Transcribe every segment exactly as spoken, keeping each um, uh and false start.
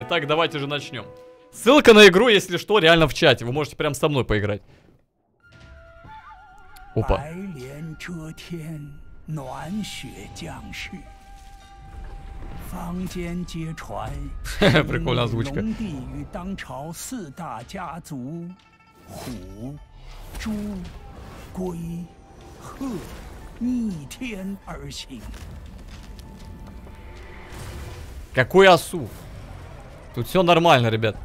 Итак, давайте же начнем. Ссылка на игру, если что, реально в чате. Вы можете прям со мной поиграть. Опа. Прикольная озвучка. Какой осу? Тут все нормально, ребят.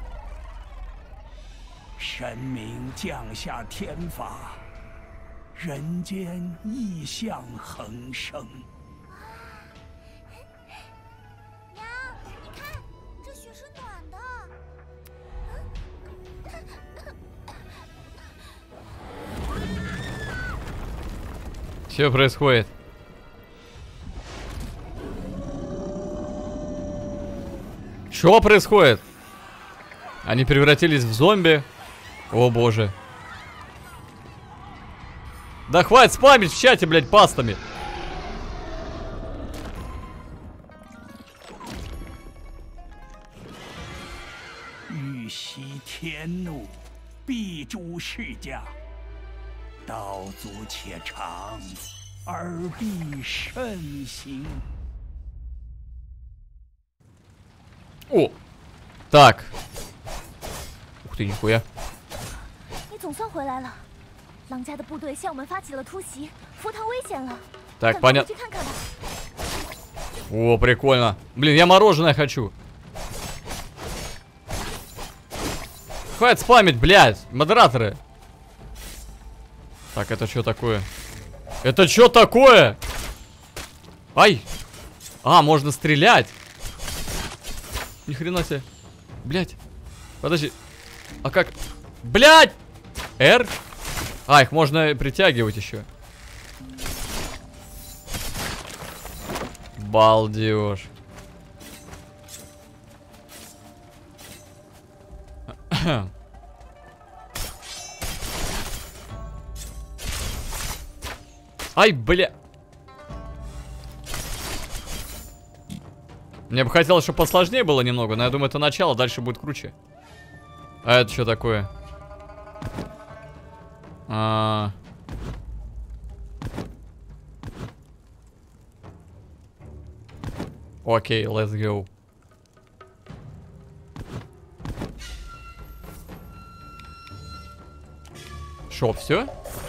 Что происходит? Что происходит? Они превратились в зомби. О боже. Да хватит спамить в чате, блядь, пастами. О! Так. Ух ты, нихуя. Так, понятно. О, прикольно. Блин, я мороженое хочу. Хватит спамить, блядь, модераторы. Так, это что такое? Это что такое? Ай! А, можно стрелять. Ни хрена себе. Блядь. Подожди. А как? Блядь! R? А, их можно притягивать еще. Балдеж. Ай, бля. Мне бы хотелось, чтобы посложнее было немного, но я думаю, это начало, дальше будет круче. А это что такое? А... Окей, let's go. Шо, все?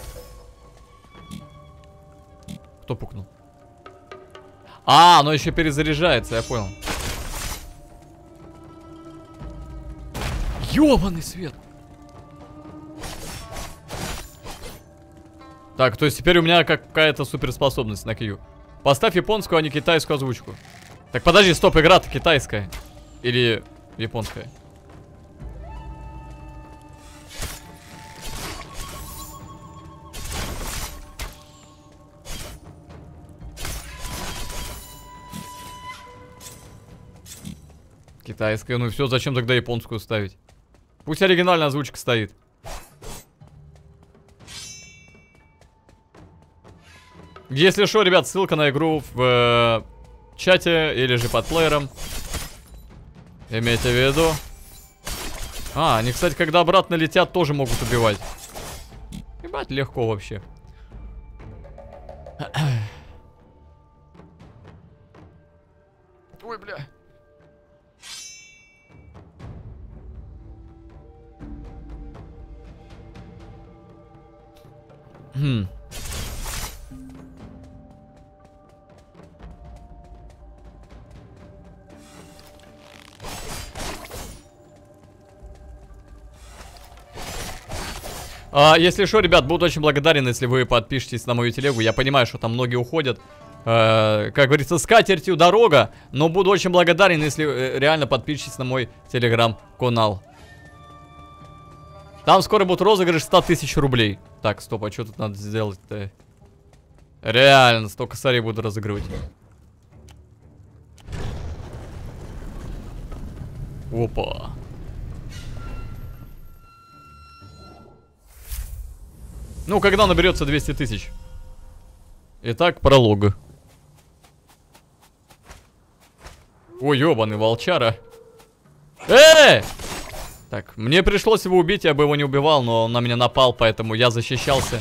Кто пукнул? А, оно еще перезаряжается, я понял. Ёбаный свет. Так, то есть теперь у меня какая-то суперспособность на Q. Поставь японскую, а не китайскую озвучку. Так, подожди, стоп, игра-то китайская. Или японская? Китайская, ну все, зачем тогда японскую ставить? Пусть оригинальная озвучка стоит. Если что, ребят, ссылка на игру в э, чате или же под плеером. Имейте в виду. А, они, кстати, когда обратно летят, тоже могут убивать. Ебать, легко вообще. Ой, бля. Хм. А, если что, ребят, буду очень благодарен, если вы подпишетесь на мою телегу. Я понимаю, что там многие уходят. Э, как говорится, с катертью дорога. Но буду очень благодарен, если э, реально подпишетесь на мой телеграм-канал. Там скоро будет розыгрыш сто тысяч рублей. Так, стоп, а что тут надо сделать-то? Реально, сто косарей буду разыгрывать. Опа. Ну, когда наберется двести тысяч. Итак, пролог. Ой, ёбаный волчара. Эй! Так, мне пришлось его убить, я бы его не убивал, но он на меня напал, поэтому я защищался.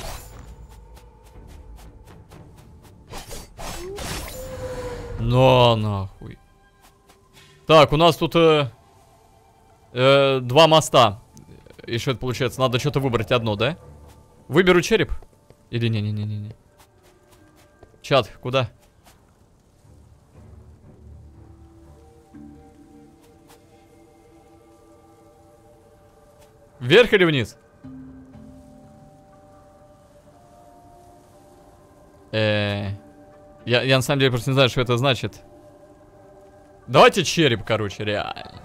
Но нахуй. Так, у нас тут э, э, два моста. И что это получается? Надо что-то выбрать одно, да? Выберу череп? Или не-не-не-не-не. Чат, куда? Вверх или вниз? Э -э я, я на самом деле просто не знаю, что это значит. Давайте череп, короче, реально.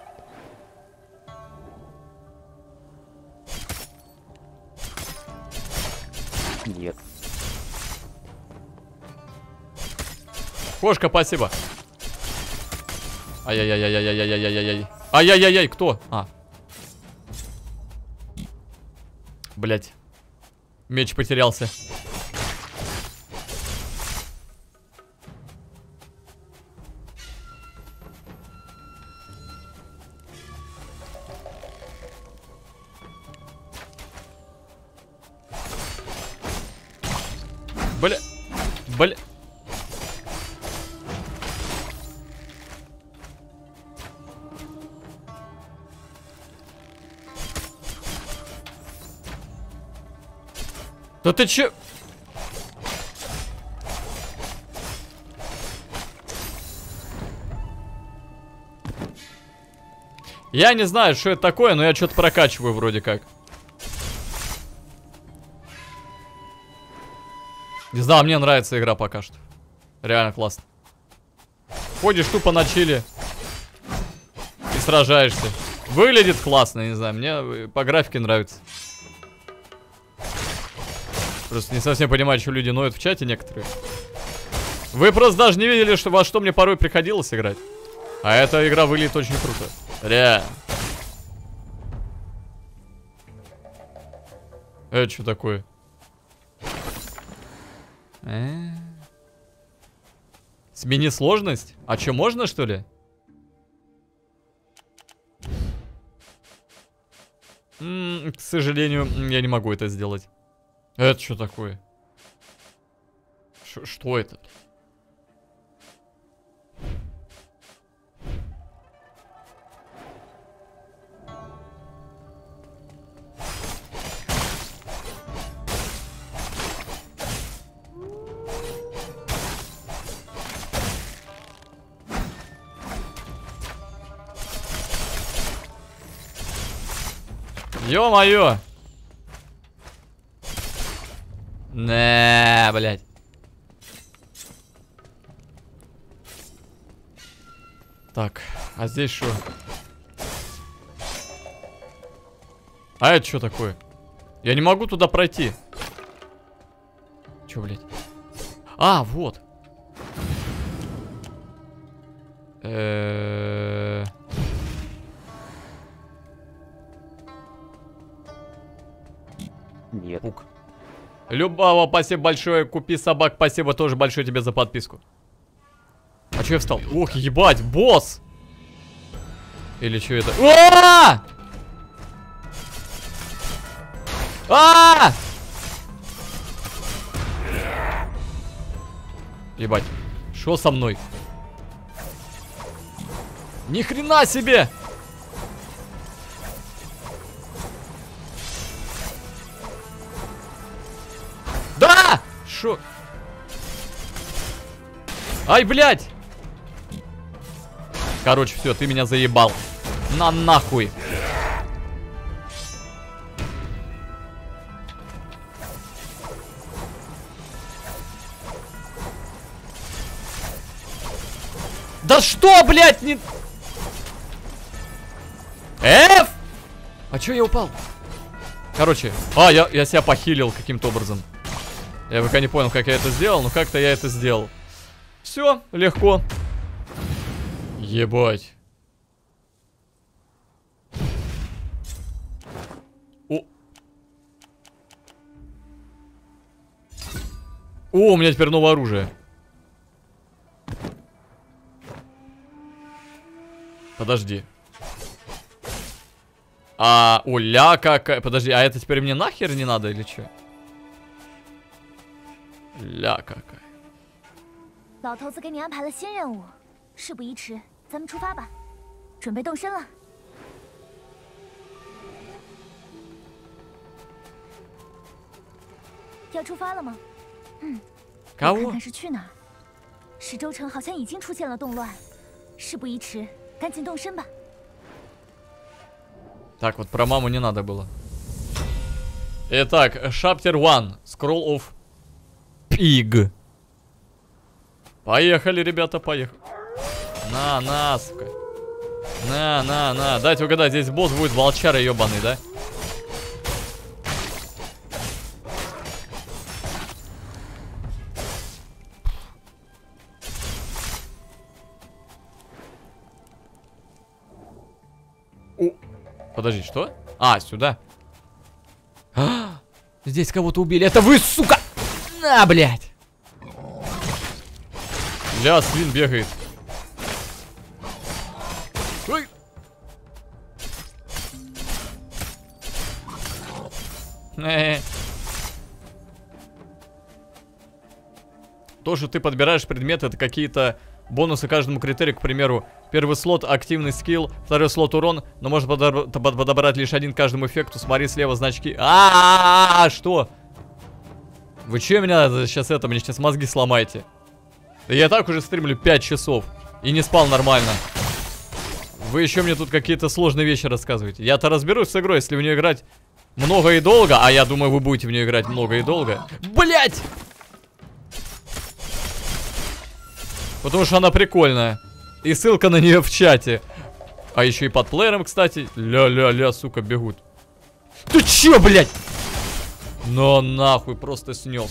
Нет. Кошка, спасибо. Ай-яй-яй-яй-яй-яй-яй-яй-яй. Ай-яй-яй-яй, кто? А. Блять. Меч потерялся. Бля. Бля. Да ты че? Я не знаю, что это такое, но я что-то прокачиваю вроде как. Не знаю, мне нравится игра пока что. Реально классно. Ходишь тупо на чили и сражаешься. Выглядит классно, не знаю, мне по графике нравится. Просто не совсем понимаю, что люди ноют в чате некоторые. Вы просто даже не видели, что, во что мне порой приходилось играть. А эта игра выглядит очень круто. Реально. Это что такое? Э-э-э. Смени сложность? А что, можно, что ли? М-м, к сожалению, я не могу это сделать. Это что такое? Ш- что это? Ё-моё! Не, блядь. Так, а здесь что? А это что такое? Я не могу туда пройти. Чё, блядь? А, вот. Э-э-э... Нет. Пук. Любава, спасибо большое. Купи собак, спасибо тоже большое тебе за подписку. А чё я встал? Ох, ебать, босс! Или что это? А! А! Ебать, что со мной? Ни хрена себе! Да! Шо? Ай, блядь! Короче, все, ты меня заебал. На нахуй. Да что, блядь, не... Эф! А чё я упал? Короче, а, я, я себя похилил каким-то образом. Я пока не понял, как я это сделал, но как-то я это сделал. Все, легко. Ебать. О. О, у меня теперь новое оружие. Подожди. А, уля какая. Подожди, а это теперь мне нахер не надо или что? Ля какая. 老头子给你安排了新任务，事不宜迟，咱们出发吧，准备动身了。要出发了吗？嗯。我看看是去哪儿。石州城好像已经出现了动乱，事不宜迟，赶紧动身吧。 Так, вот про маму не надо было. Итак, Chapter один. Scroll of Pig. Поехали, ребята, поехали. На, на, сука. На, на, на. Дайте угадать, здесь босс будет волчара ебаный, да? О. Подожди, что? А, сюда. А, здесь кого-то убили. Это вы, сука! На, блядь! Ля, свин бегает. Ой! Э-э. То, что ты подбираешь предметы, это какие-то бонусы каждому критерию, к примеру. Первый слот активный скилл, второй слот урон, но можно подобр подобрать лишь один каждому эффекту. Смотри слева значки. А-а-а, что? Вы че меня сейчас это, мне сейчас мозги сломаете? Да я так уже стримлю пять часов и не спал нормально. Вы еще мне тут какие-то сложные вещи рассказываете. Я-то разберусь с игрой, если в нее играть много и долго. А я думаю, вы будете в нее играть много и долго. Блять! Потому что она прикольная. И ссылка на нее в чате. А еще и под плеером, кстати. Ля-ля-ля, сука, бегут. Ты че, блядь? Но нахуй, просто снес.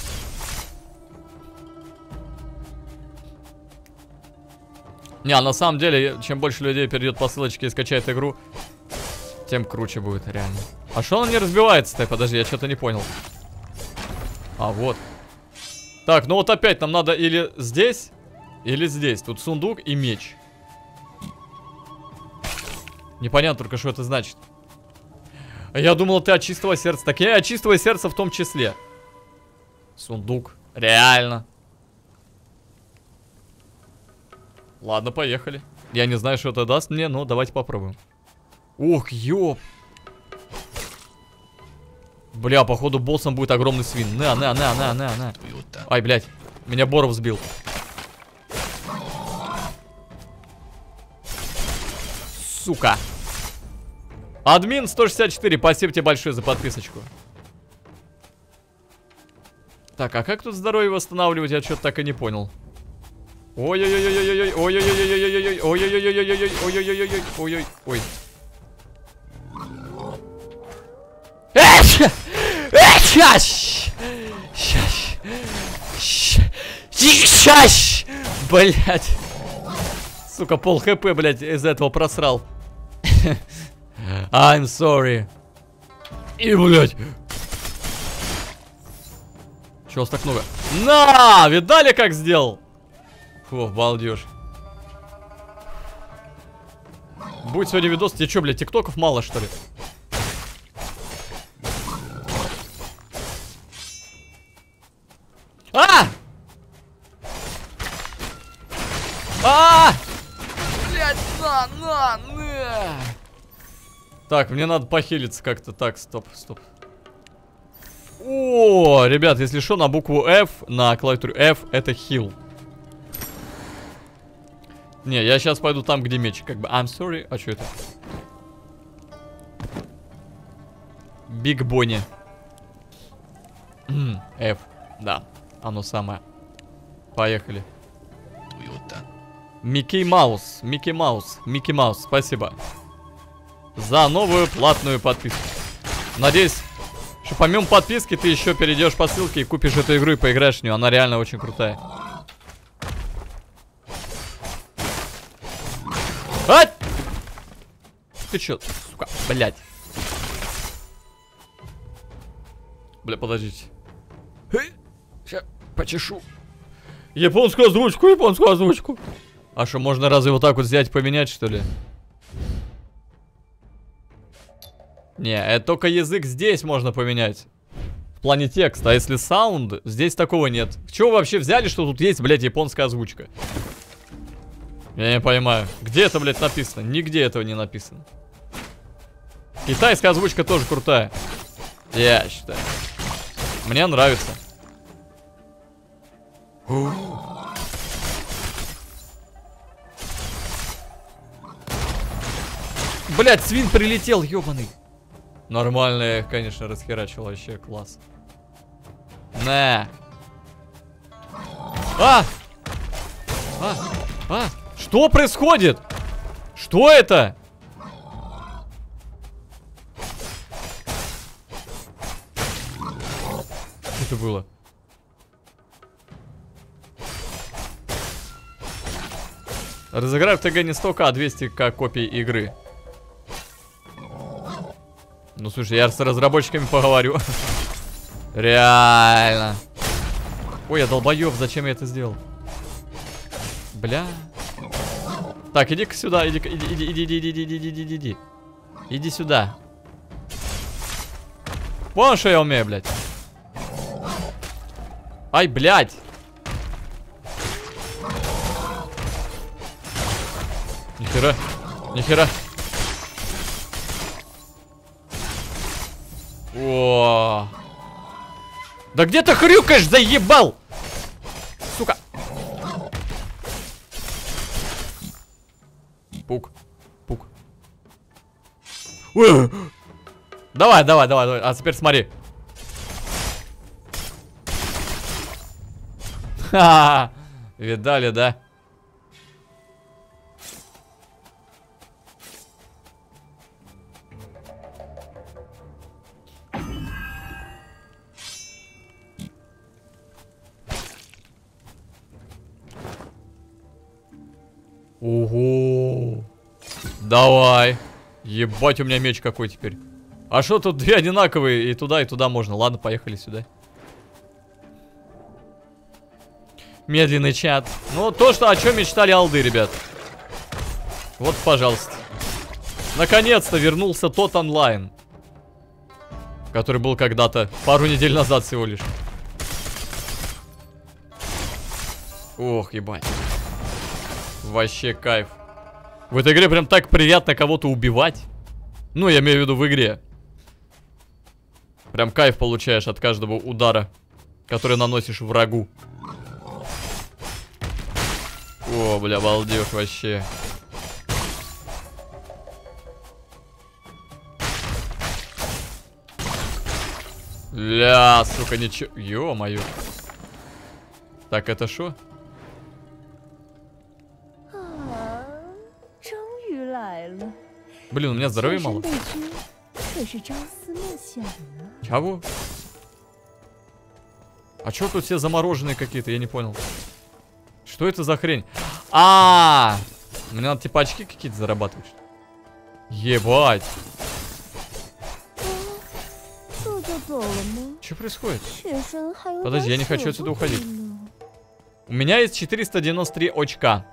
Не, а на самом деле, чем больше людей перейдет по ссылочке и скачает игру, тем круче будет, реально. А что он не разбивается-то? Подожди, я что-то не понял. А, вот. Так, ну вот опять нам надо или здесь, или здесь. Тут сундук и меч. Непонятно только, что это значит. Я думал, ты от чистого сердца. Так я от чистого сердца в том числе. Сундук. Реально. Ладно, поехали. Я не знаю, что это даст мне, но давайте попробуем. Ох, ёп. Бля, походу боссом будет огромный свин. На, на, на, на, на, на. Ай, блядь. Меня Боров сбил. Сука. Админ сто шестьдесят четыре, спасибо тебе большое за подписочку. Так, а как тут здоровье восстанавливать? Я что-то так и не понял. Ой-ой-ой-ой-ой-ой, ой-ой-ой-ой-ой-ой, ой-ой-ой-ой-ой-ой, ой-ой-ой-ой-ой, ой-ой, ой. Эча! Эча! Щас! Щас! Блять! Сука, пол хп, блять, из этого просрал. I'm sorry. И, блять. Чего у вас так много? На! Видали, как сделал? Фу, балдеж. Будет сегодня видос. Тебе что, блядь, тиктоков мало, что ли? А! А! Блядь, на, на, на! Так, мне надо похилиться как-то. Так, стоп, стоп. О, ребят, если что, на букву F, на клавиатуре F, это хил. Не, я сейчас пойду там, где меч. Как бы, I'm sorry. А что это? Биг Бонни. F, да, оно самое. Поехали. Микки Маус, Микки Маус, Микки Маус, спасибо за новую платную подписку. Надеюсь, что помимо подписки ты еще перейдешь по ссылке и купишь эту игру и поиграешь в нее. Она реально очень крутая. А! Ты чё, сука, блядь. Бля, подождите. Сейчас почешу. Японскую озвучку, японскую озвучку. А что, можно разве вот так вот взять, поменять, что ли? Не, это только язык здесь можно поменять. В плане текста. А если саунд, здесь такого нет. Чего вы вообще взяли, что тут есть, блядь, японская озвучка? Я не понимаю. Где это, блядь, написано? Нигде этого не написано. Китайская озвучка тоже крутая. Я считаю. Мне нравится. Блядь, свин прилетел, ёбаный. Нормально я их, конечно, расхерачил. Вообще класс. На. А! А! А! Что происходит? Что это? Что это было? Разыграю в ТГ не сто ка, а двести ка копий игры. Ну, слушай, я с разработчиками поговорю. Реально. Ой, я долбоёб, зачем я это сделал? Бля. Так, иди-ка сюда, иди, иди, иди, иди, иди, иди, иди, иди, иди, иди. Иди сюда. Вон, что я умею, блядь. Ай, блядь. Нихера, нихера. О. Да где ты хрюкаешь, заебал? Сука. Пук, пук. О. Давай, давай, давай, давай. А теперь смотри. Ха-ха. Видали, да? Ого. Давай. Ебать, у меня меч какой теперь. А что тут две одинаковые? И туда, и туда можно. Ладно, поехали сюда. Медленный чат. Ну, то, что о чем мечтали алды, ребят. Вот, пожалуйста. Наконец-то вернулся тот онлайн, который был когда-то пару недель назад всего лишь. Ох, ебать. Вообще кайф. В этой игре прям так приятно кого-то убивать. Ну, я имею в виду в игре. Прям кайф получаешь от каждого удара, который наносишь врагу. О, бля, балдеж вообще. Ля, сука, ничего. Ё-моё. Так, это шо? Блин, у меня здоровья мало. Чего? А чё тут все замороженные какие-то? Я не понял. Что это за хрень? А, -а, -а! Мне надо типа очки какие-то зарабатывать. Ебать. Что происходит? Подожди, я не хочу отсюда уходить. У меня есть четыреста девяносто три очка.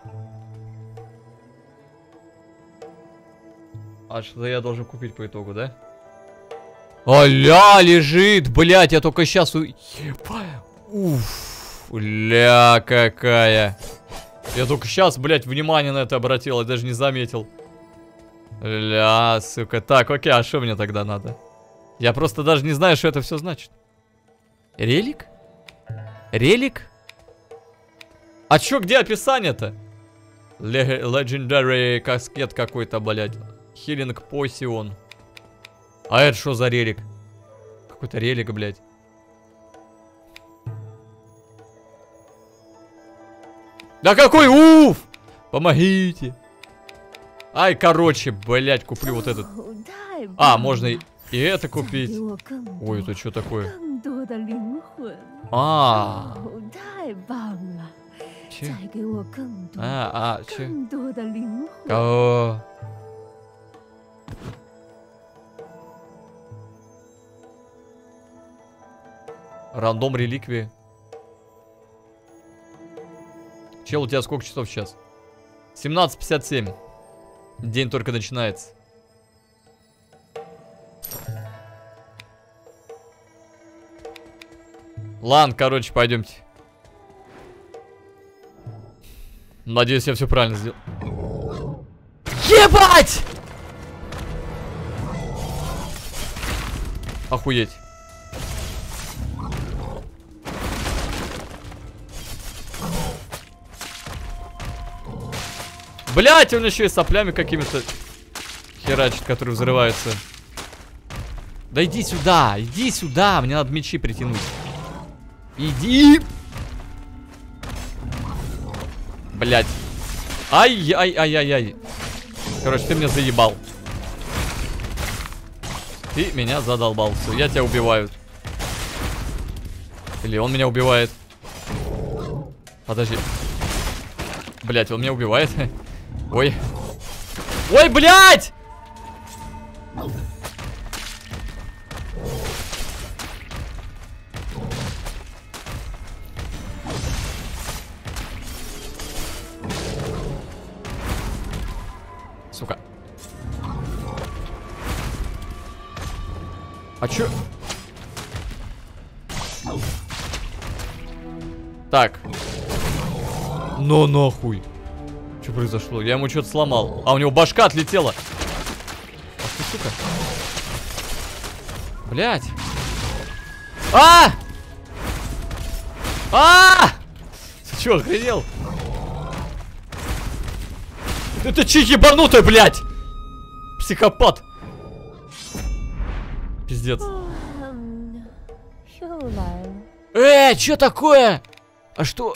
А что я должен купить по итогу, да? Аля, лежит, блядь, я только сейчас у... Уф, ля, какая. Я только сейчас, блядь, внимание на это обратил, я даже не заметил. Ля, сука. Так, окей, а что мне тогда надо? Я просто даже не знаю, что это все значит. Релик? Релик? А чё, где описание-то? Legendary каскет какой-то, блядь. Хилинг Посион. А это что за релик? Какой-то релик, блядь. Да какой уф! Помогите. Ай, короче, блядь, куплю вот этот. А, можно и, и это купить. Ой, это что такое? А. Че? А, а, че? Кого? Рандом реликвии. Чел, у тебя сколько часов сейчас? семнадцать пятьдесят семь. День только начинается. Ладно, короче, пойдемте. Надеюсь, я все правильно сделал. Ебать! Охуеть. Блять, он еще и соплями какими-то херачит, которые взрываются. Да иди сюда, иди сюда, мне надо мечи притянуть. Иди. Блять. Ай-яй-яй-яй-яй. Короче, ты меня заебал. Ты меня задолбал. Все, я тебя убиваю. Или он меня убивает. Подожди. Блять, он меня убивает. Ой. Ой, блять! Сука. А чё? Так. Но нахуй. Что произошло? Я ему что-то сломал. А, у него башка отлетела. Ах ты, сука. Блять. А! А! Ты чё, охренел? Это че ебанутый, блять? Психопат. Пиздец. Э, что такое? А что?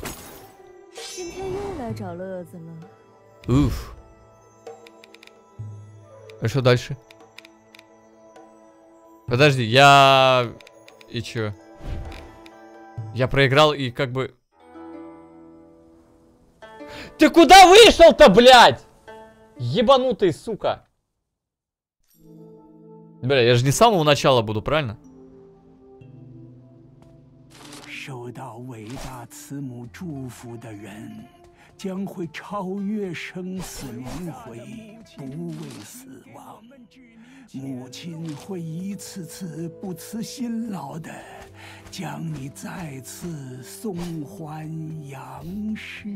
Уф. А что дальше? Подожди, я... И чё? Я проиграл и как бы... Ты куда вышел-то, блядь? Ебанутый, сука. Бля, я же не с самого начала буду, правильно? 受到伟大慈母祝福的人，将会超越生死轮回，不畏死亡。母亲会一次次不辞辛劳的将你再次送还阳世。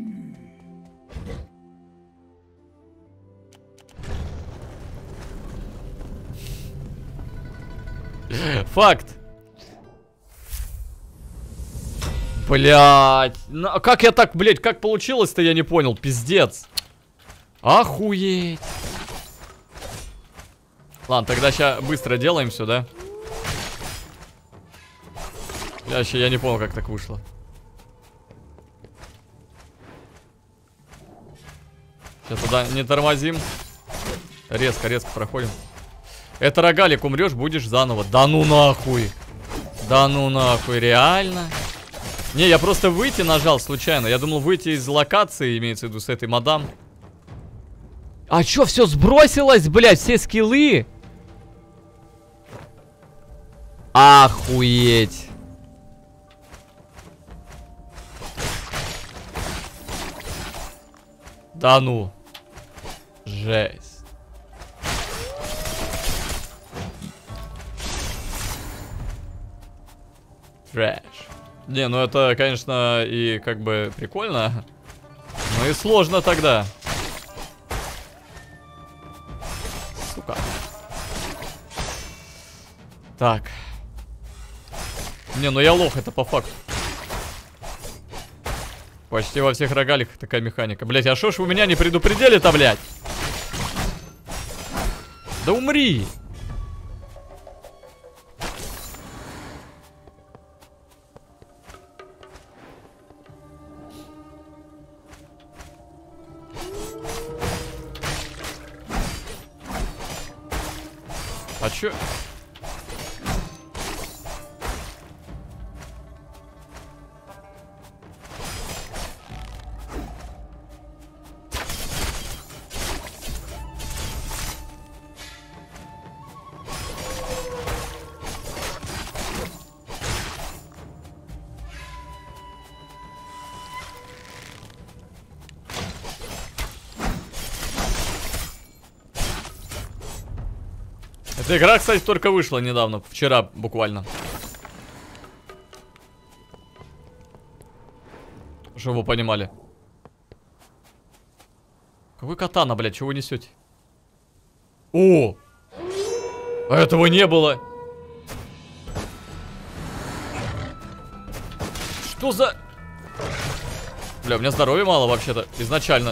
Факт. Блять. Ну, как я так, блять, как получилось-то, я не понял. Пиздец. Охуеть. Ладно, тогда сейчас быстро делаем все, да? Я вообще, я не понял, как так вышло. Сейчас туда не тормозим. Резко, резко проходим. Это рогалик, умрешь, будешь заново. Да ну нахуй. Да ну нахуй, реально? Не, я просто выйти нажал случайно. Я думал выйти из локации, имеется в виду с этой мадам. А чё, все сбросилось, блядь, все скиллы? Охуеть. Да ну. Жесть. Трэш. Не, ну это, конечно, и как бы прикольно. Но и сложно тогда. Сука. Так. Не, ну я лох, это по факту. Почти во всех рогаликах такая механика. Блять, а шо ж вы меня не предупредили-то, блять? Да умри! А чё? Эта игра, кстати, только вышла недавно, вчера буквально. Чтобы вы понимали. Какой катана, блядь, чего вы несете? О! А этого не было. Что за... Бля, у меня здоровья мало вообще-то, изначально.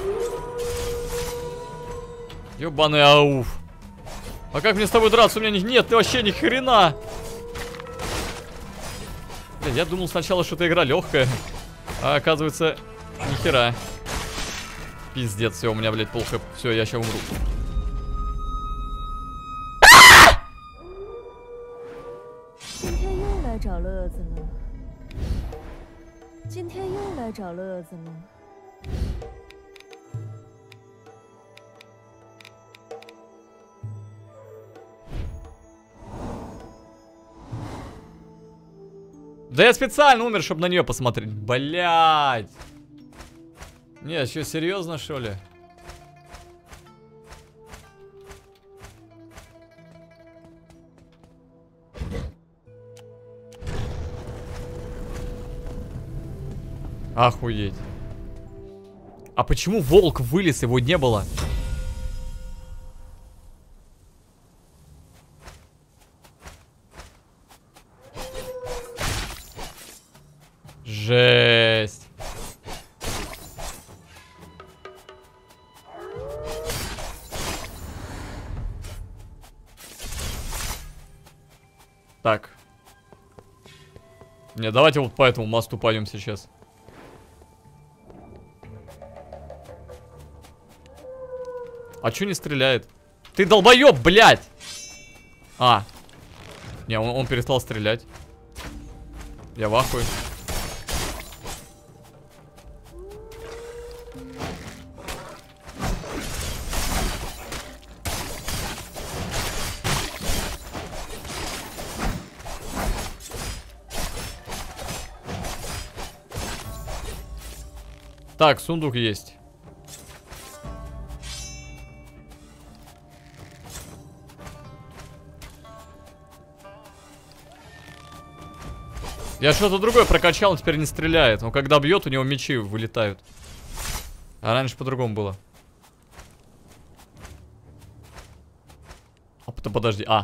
Ёбаный ауф. А как мне с тобой драться? У меня нет вообще ни хрена. Бля, я думал сначала, что эта игра легкая. А оказывается, ни хера. Пиздец, все, у меня, блядь, плохо. Все, я сейчас умру. Да я специально умер, чтобы на нее посмотреть. Блядь. Не, что, серьезно, что ли? Охуеть. А почему волк вылез, его не было? Жесть. Так. Не, давайте вот по этому мосту пойдем сейчас. А чё не стреляет? Ты долбоёб, блядь! А. Не, он, он перестал стрелять. Я в ахуе. Так, сундук есть. Я что-то другое прокачал, он теперь не стреляет. Он когда бьет, у него мечи вылетают. А раньше по-другому было. А, подожди, а.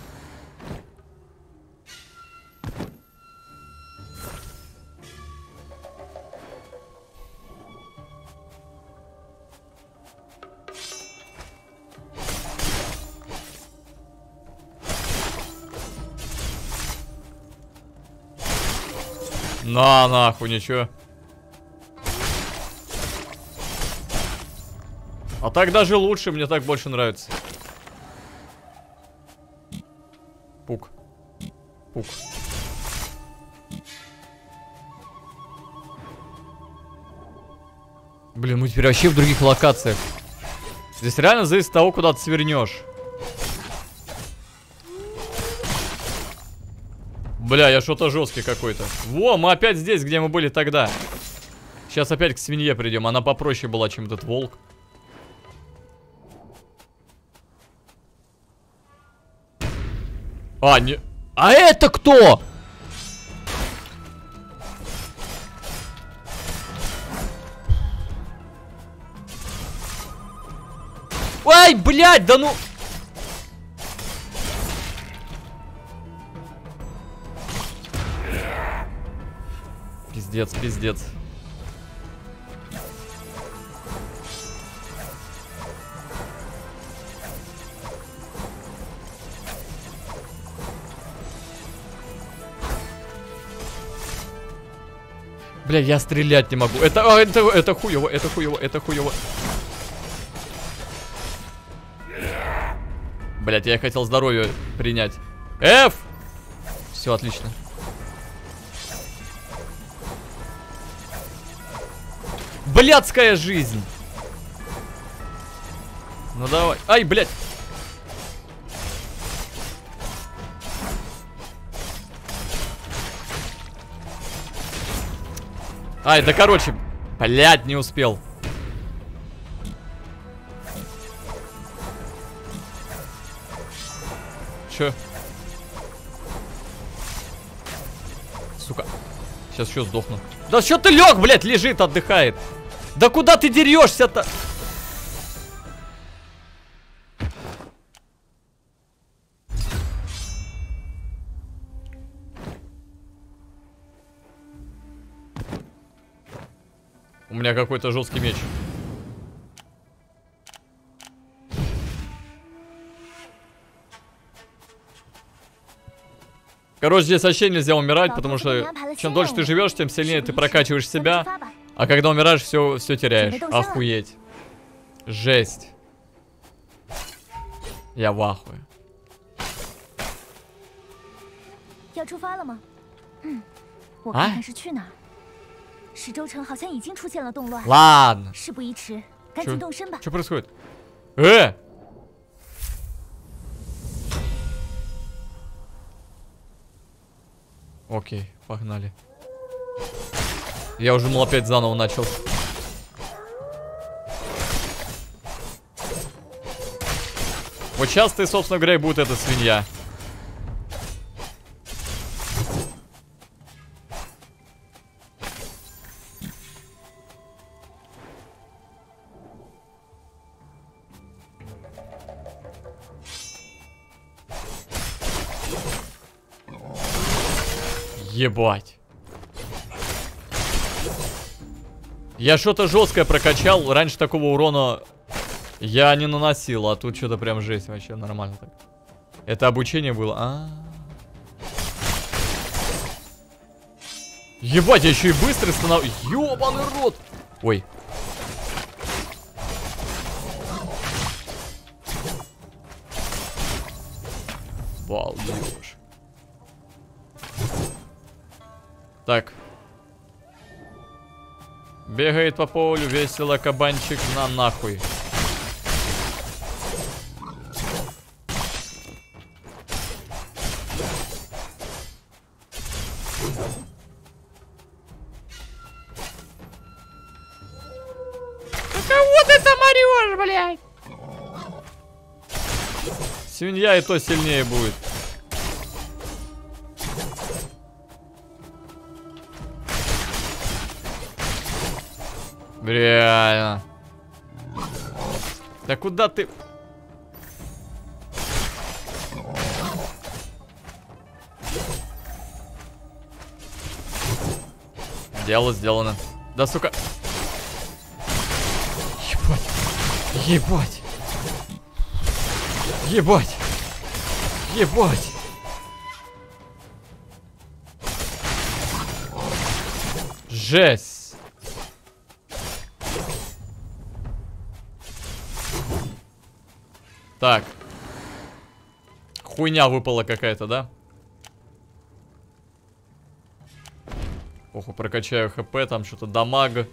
На, нахуй, ничего. А так даже лучше, мне так больше нравится. Пук. Пук. Блин, мы теперь вообще в других локациях. Здесь реально зависит от того, куда ты свернешь. Бля, я что-то жесткий какой-то. Во, мы опять здесь, где мы были тогда. Сейчас опять к свинье придем. Она попроще была, чем этот волк. А, не... А это кто? Ай, блядь, да ну... Пиздец, пиздец. Бля, я стрелять не могу. Это, а, это, это хуево, это хуево, это хуево. Блять, я хотел здоровье принять. F! Все, отлично. Блядская жизнь. Ну давай. Ай, блядь. Ай, да короче. Блядь, не успел. Чё? Сука. Сейчас сейчас еще сдохну. Да что ты лег, блядь, лежит, отдыхает. Да куда ты дерешься-то? У меня какой-то жесткий меч. Короче, здесь вообще нельзя умирать, потому что чем дольше ты живешь, тем сильнее ты прокачиваешь себя. А когда умираешь, все, все теряешь. Охуеть. Жесть. Я в ахуе. А? Ладно. Что происходит? Э! Окей, погнали. Я уже, мол, опять заново начал. Вот сейчас ты, собственно говоря, и будет эта свинья. Ебать. Я что-то жесткое прокачал. Раньше такого урона я не наносил, а тут что-то прям жесть вообще нормально так. Это обучение было. А -а -а. Ебать, я еще и быстрый становлюсь. Ёбаный рот. Ой. Балдеж. Так. Бегает по полю весело кабанчик, на нахуй. Кого ты там орешь, блядь? Свинья и то сильнее будет. Реально. Да куда ты? Дело сделано. Да сука. Ебать. Ебать. Ебать. Ебать. Жесть. Так. Хуйня выпала какая-то, да? Оху, прокачаю хп, там что-то дамаг.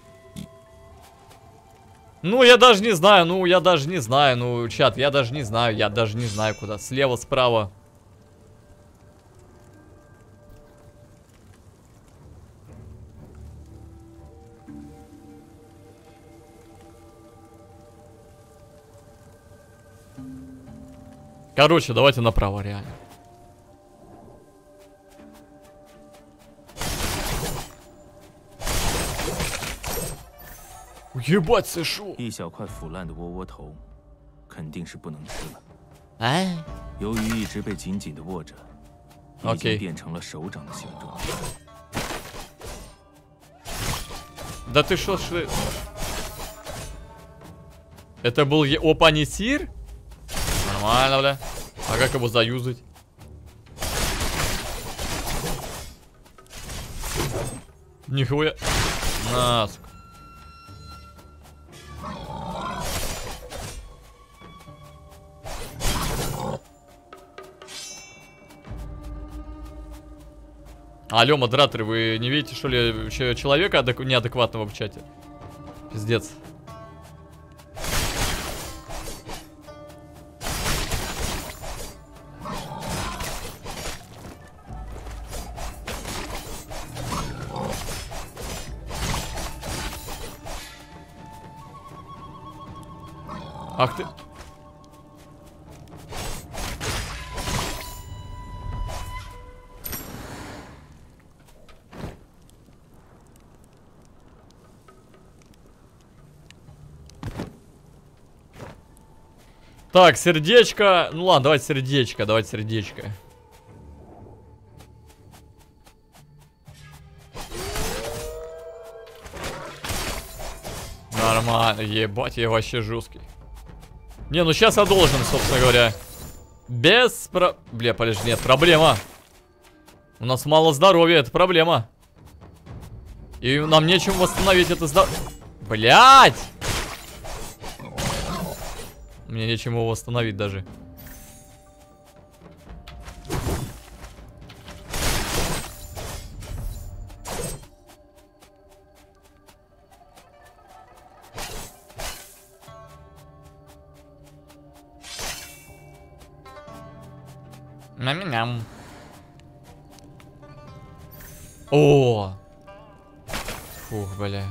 Ну, я даже не знаю, ну, я даже не знаю, ну, чат, я даже не знаю, я даже не знаю куда. Слева, справа. Короче, давайте направо, реально. Ебать, сэшу. Окей. Да ты шо, шо? Это был Опа, не сир? Нормально, бля. А как его заюзать? Нихуя. Наск. Алло, модераторы, вы не видите, что ли, человека неадекватного в чате? Пиздец. Ах ты. Так, сердечко. Ну ладно, давайте сердечко, давайте сердечко. Нормально, ебать, я вообще жесткий. Не, ну сейчас я должен, собственно говоря. Без про... Бля, подожди, нет, проблема. У нас мало здоровья, это проблема. И нам нечем восстановить это здоровье. Блять! Мне нечем его восстановить даже. Ням-ням. О! Фух, бля.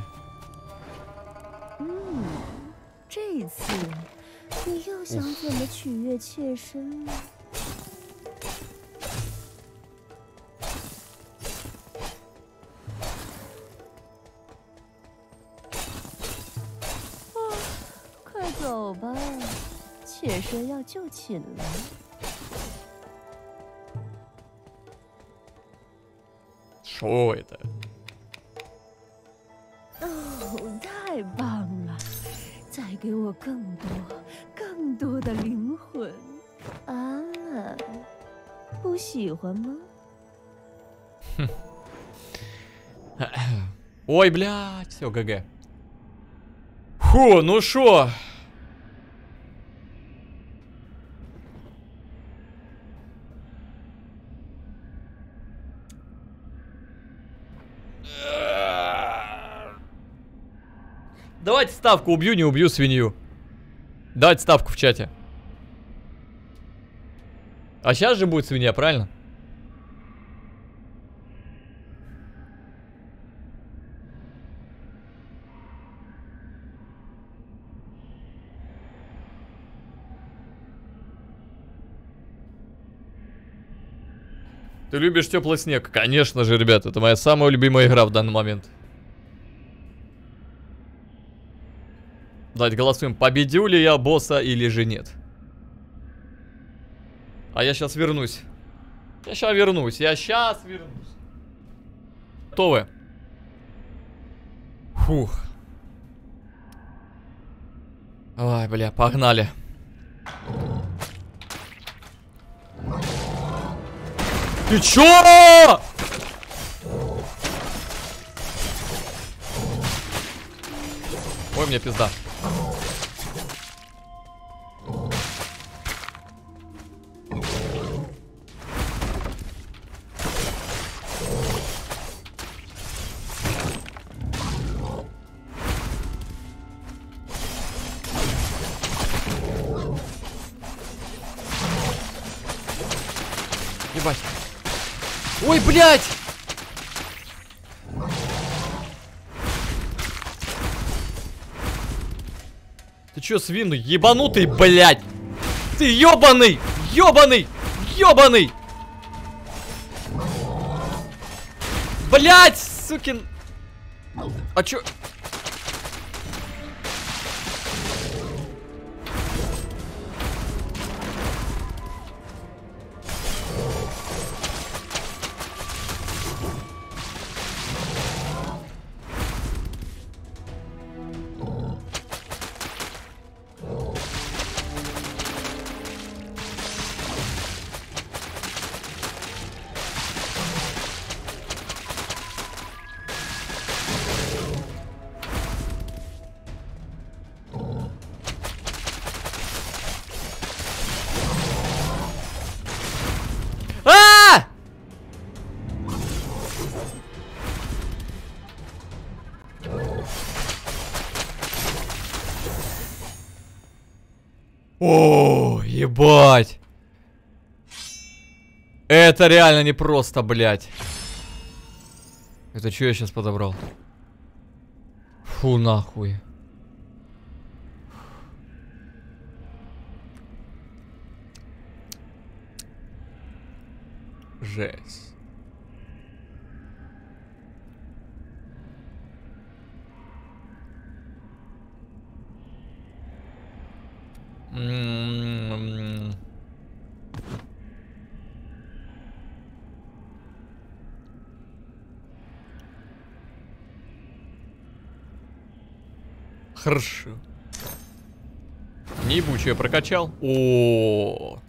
这次你又想怎么取悦妾身呢？啊，快走吧，妾身要就寝了。 Что это? 哦，太棒了！再给我更多、更多的灵魂啊！不喜欢吗？ Ой, блядь, все, ГГ. Фу, ну шо? Давайте ставку, убью, не убью свинью. Давайте ставку в чате. А сейчас же будет свинья, правильно? Ты любишь теплый снег? Конечно же, ребят, это моя самая любимая игра в данный момент. Давайте голосуем, победил ли я босса или же нет. А я сейчас вернусь. Я сейчас вернусь, я сейчас вернусь. Готовы? Фух. Ой, бля, погнали. Ты чё? Ой, мне пизда. Ебать. Ой, блядь! Ты чё, свин, ебанутый, блядь? Ты ебаный! Ебаный! Ебаный! Блядь, сукин! А чё? О, ебать. Это реально не просто, блядь. Это что я сейчас подобрал? Фу, нахуй. Жесть. М-м-м. Хорошо. Неебучую я прокачал. О.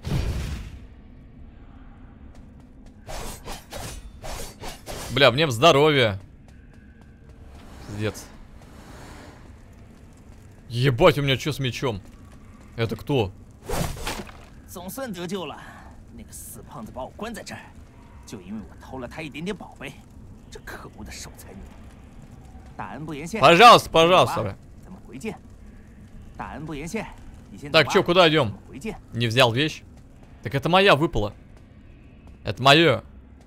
Бля, мне в здоровье. Пиздец. Ебать, у меня что с мечом? Это кто? 总算得救了。那个死胖子把我关在这儿，就因为我偷了他一点点宝贝。这可恶的守财奴！大恩不言谢。 Пожалуйста, пожалуйста. 咱们回见。大恩不言谢。你先。 Так, что, куда идем? 回见。 Не взял вещь? Так это моя выпала. Это мое.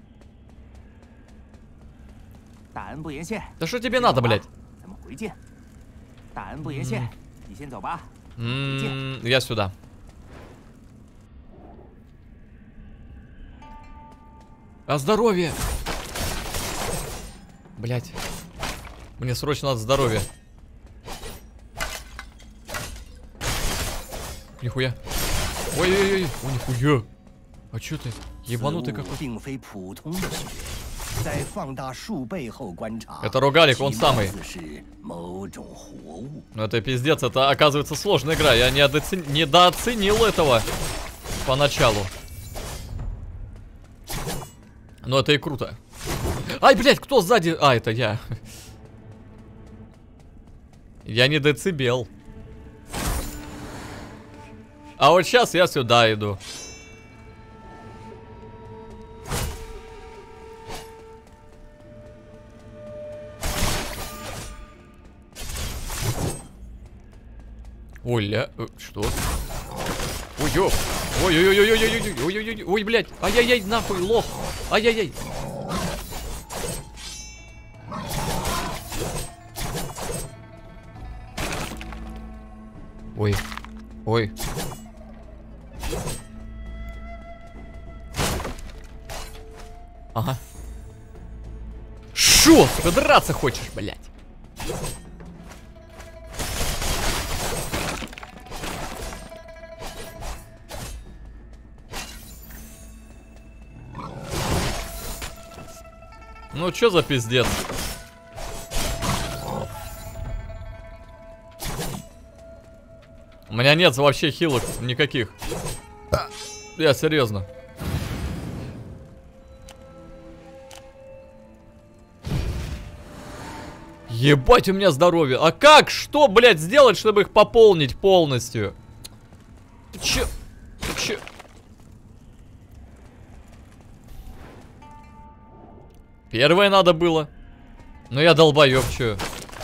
大恩不言谢。 Да что тебе надо, блядь? 咱们回见。大恩不言谢。你先走吧。 М-м, я сюда. А здоровье? Блять. Мне срочно надо здоровье. Нихуя. Ой-ой-ой. О, нихуя. А чё ты? Ебанутый какой-то. Это рогалик, он самый. Ну это пиздец, это оказывается сложная игра. Я недооцен... недооценил этого поначалу. Но это и круто. Ай, блядь, кто сзади? А, это я. Я не децибел. А вот сейчас я сюда иду. Ой, ля... Что? Ой, ё. Ой-ой-ой-ой-ой-ой-ой-ой-ой-ой, ой, блядь. Ай-яй-яй, нахуй, лох. Ай-яй-яй. Ой. Ой. Ага. Шо, сука, драться хочешь, блядь? Ну чё за пиздец? У меня нет вообще хилок никаких. Я серьезно. Ебать, у меня здоровье. А как? Что, блядь, сделать, чтобы их пополнить полностью? Ты чё? Ты чё? Первое надо было. Но я долбоёб, чё?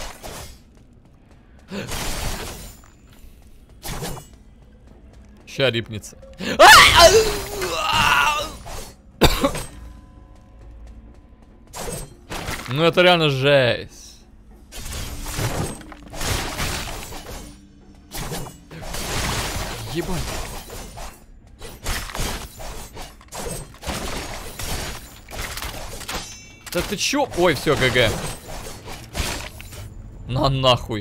Ща рипнется. Ну это реально жесть. Ебать. Да ты чё? Ой, все, ГГ. На нахуй.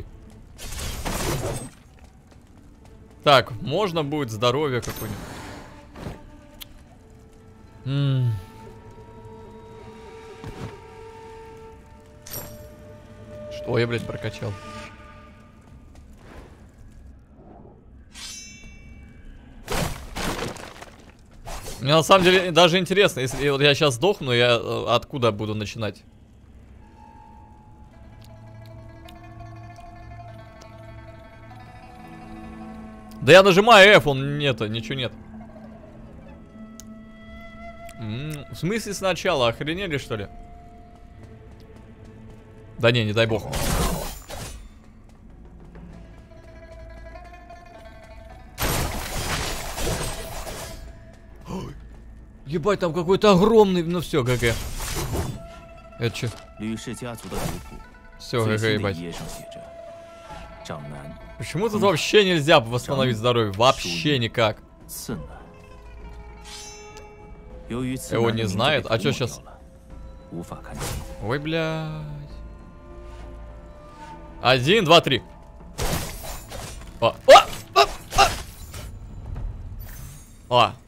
Так, можно будет здоровье какое-нибудь. М-м. Что я, блядь, прокачал? Мне на самом деле даже интересно, если вот я сейчас сдохну, я э, откуда буду начинать? Да я нажимаю F, он нет, ничего нет. М-м, в смысле сначала? Охренели, что ли? Да не, не дай бог. Ебать, там какой-то огромный, ну все, ГГ. Это что? Все, ГГ, ебать. Почему тут вообще нельзя восстановить здоровье? Вообще никак. Его не знает. А что сейчас? Ой, блядь. Один, два, три. О! О! О! О! О!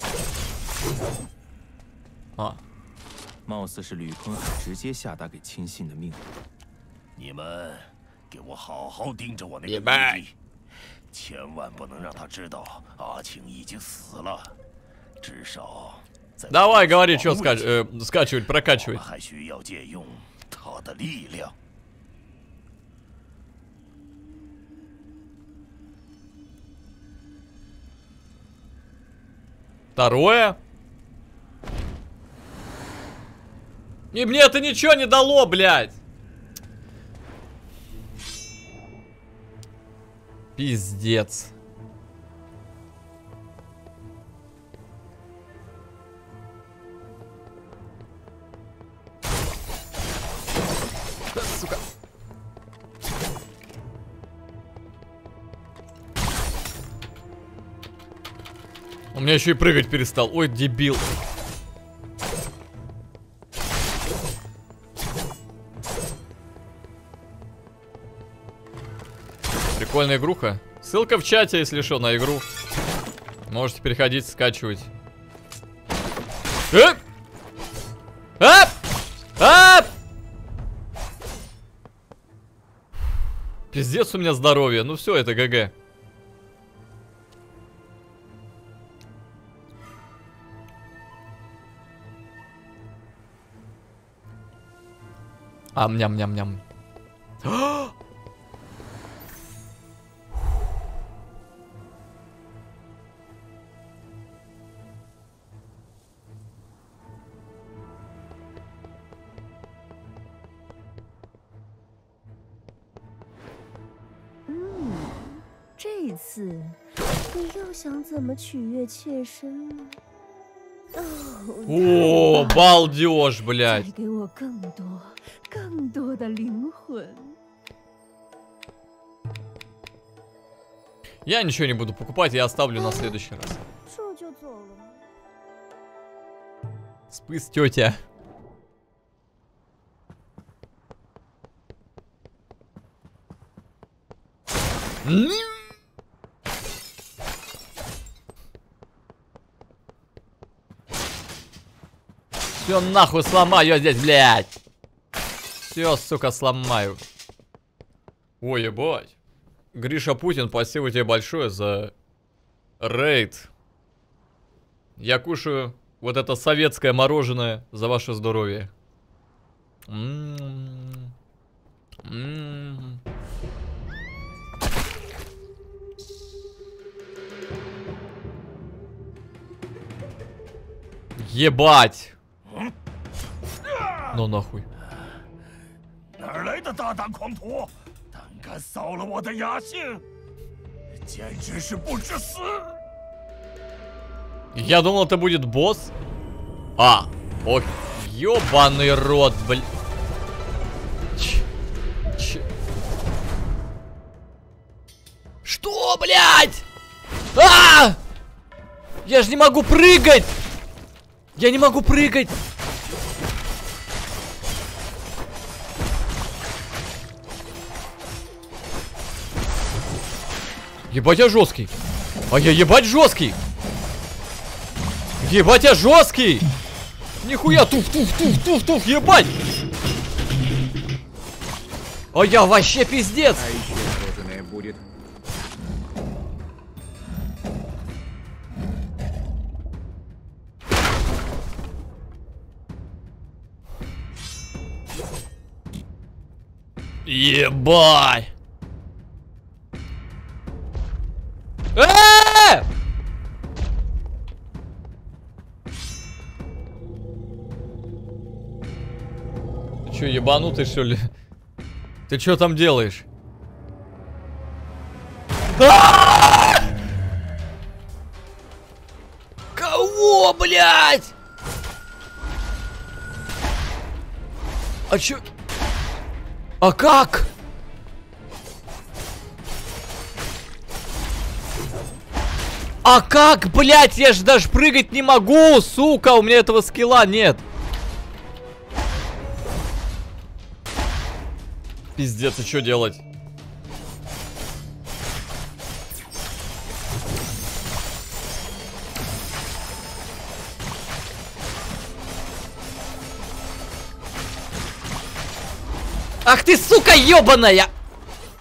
啊， 貌似是吕坤海直接下达给亲信的命令。你们给我好好盯着我那个明白弟弟，千万不能让他知道阿庆已经死了，至少在 Давай, говори, что скач... э, скачивать, 我 прокачивать. 们还需要借用他的力量。 Второе. И мне это ничего не дало, блядь. Пиздец. Да, сука. У меня еще и прыгать перестал. Ой, дебил. Прикольная игруха. Ссылка в чате, если что, на игру. Можете переходить, скачивать. Эп! Эп! Эп! Пиздец у меня здоровье. Ну все, это ГГ. Ам-ням-ням-ням. 음, 这次你又想怎么取悦妾身呢？ О, балдеж, блядь. 再给我更多、更多的灵魂。 Я ничего не буду покупать, я оставлю на следующий раз. 说就走了。 Спыс, тетя. Все нахуй сломаю я здесь, блядь. Все, сука, сломаю. Ой, ебать. Гриша Путин, спасибо тебе большое за рейд. Я кушаю вот это советское мороженое за ваше здоровье. М-м-м. М-м-м. Ебать. Ну нахуй. 哪儿来的大胆狂徒，胆敢扫了我的雅兴，简直是不知死！ Я думал, это будет босс. А, ох, ёбаный рот, блядь. Ч, ч. Что, блядь? А! Я же не могу прыгать! Я не могу прыгать! Ебать, я жесткий. А я ебать жесткий. Ебать, я жесткий. Нихуя, туф-туф-туф-туф-туф, ебать. А я вообще пиздец. А еще сложенное будет. Ебать. Э-э-э! Ты чё, ебанутый, что ли? Ты чё там делаешь? А-а-а! Кого, блядь? А чё? А как? А как, блядь, я же даже прыгать не могу, сука, у меня этого скилла нет. Пиздец, и что делать? Ах ты, сука, ёбаная!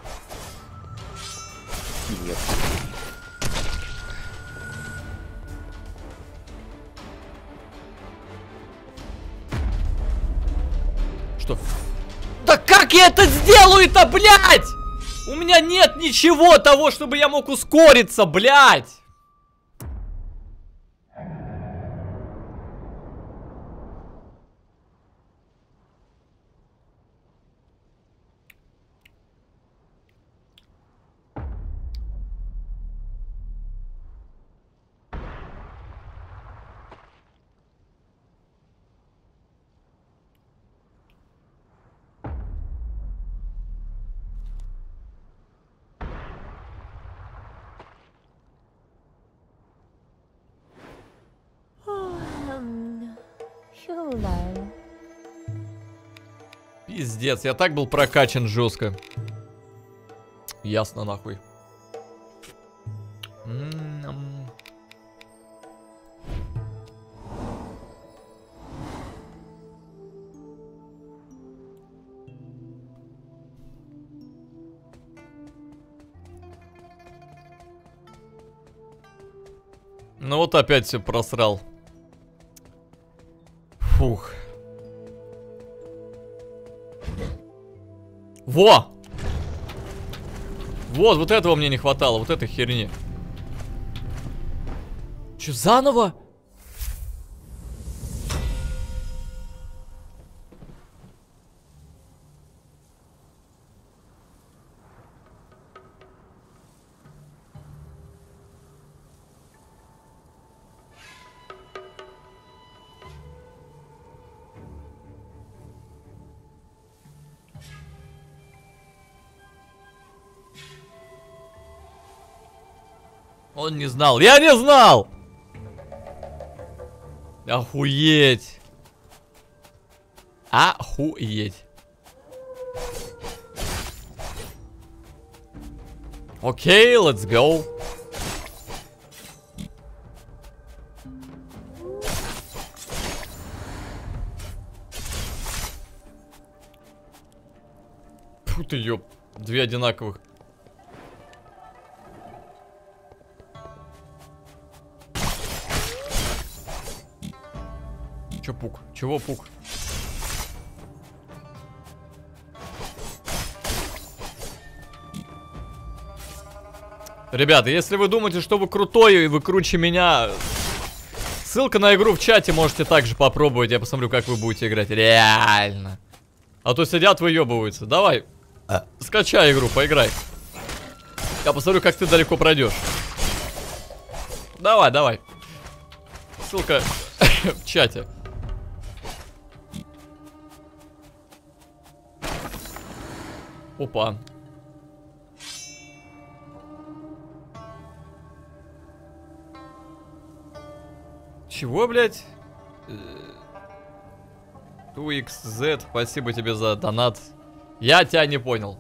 Что? Да как я это сделаю-то, блядь? У меня нет ничего того, чтобы я мог ускориться, блядь. Пиздец, я так был прокачан жестко. Ясно, нахуй. М-м-м. Ну вот опять все просрал. Фух. Во! Вот, вот этого мне не хватало, вот этой херни. Че, заново? Он не знал. Я не знал! Охуеть. Охуеть. Окей, let's go. Фу ты, ёп. Две одинаковых. Чё пук? Чего пук? Ребята, если вы думаете, что вы крутой и вы круче меня, ссылка на игру в чате, можете также попробовать. Я посмотрю, как вы будете играть. Реально. А то сидят, выебываются. Давай, скачай игру, поиграй. Я посмотрю, как ты далеко пройдешь. Давай, давай. Ссылка в чате. Опа. Чего, блядь? ту икс зет, спасибо тебе за донат. Я тебя не понял.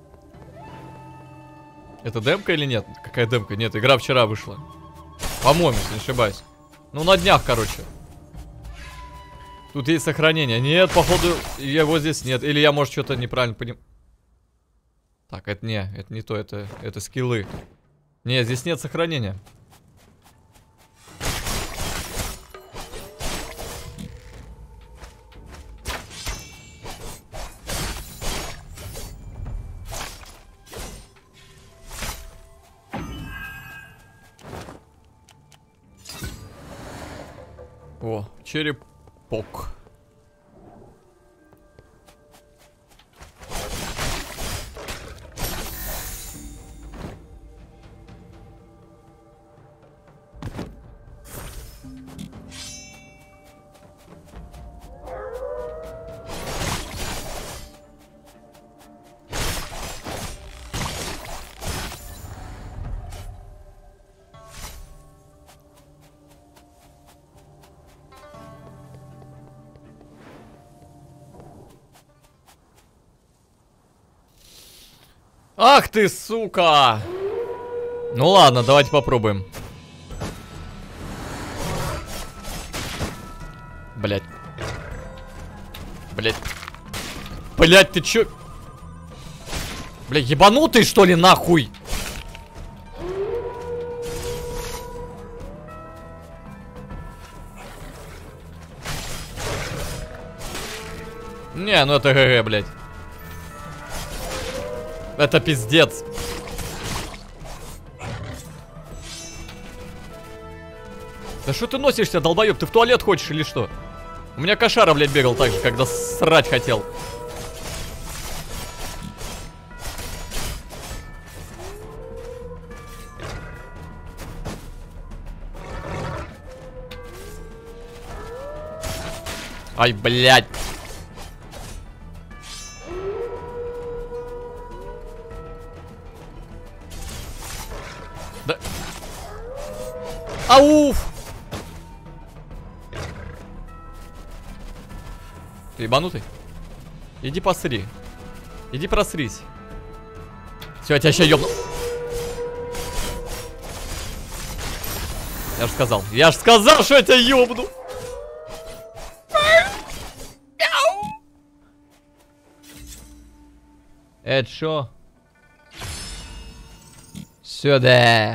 Это демка или нет? Какая демка? Нет, игра вчера вышла. По-моему, если не ошибаюсь. Ну, на днях, короче. Тут есть сохранение. Нет, походу, его здесь нет. Или я, может, что-то неправильно понимаю. Так, это не, это не то, это, это скиллы. Не, здесь нет сохранения. О, черепок. Ах ты, сука! Ну ладно, давайте попробуем. Блять. Блять. Блять, ты чё? Блять, ебанутый, что ли, нахуй? Не, ну это ГГ, блядь. Это пиздец. Да что ты носишься, долбоёб? Ты в туалет хочешь или что? У меня кошара, блядь, бегал так же, когда срать хотел. Ай, блядь. Да. Ауф! Ты ебанутый? Иди посри. Иди просрись. Все, я тебя сейчас ёбну. Я ж сказал. Я ж сказал, что я тебя ёбну. Это шо? Сюда.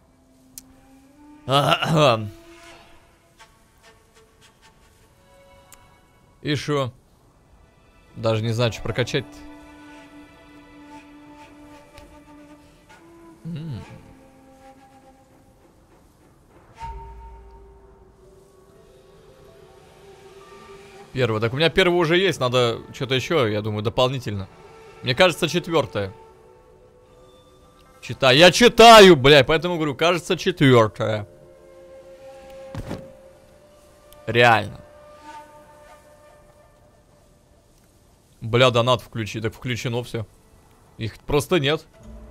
И шо? Даже не знаю, что прокачать. М-м. Первый. Так у меня первый уже есть. Надо что-то еще, я думаю, дополнительно. Мне кажется, четвертое. Читаю. Я читаю, блядь, поэтому говорю, кажется, четвертое. Реально. Бля, донат включи. Так включено все. Их просто нет.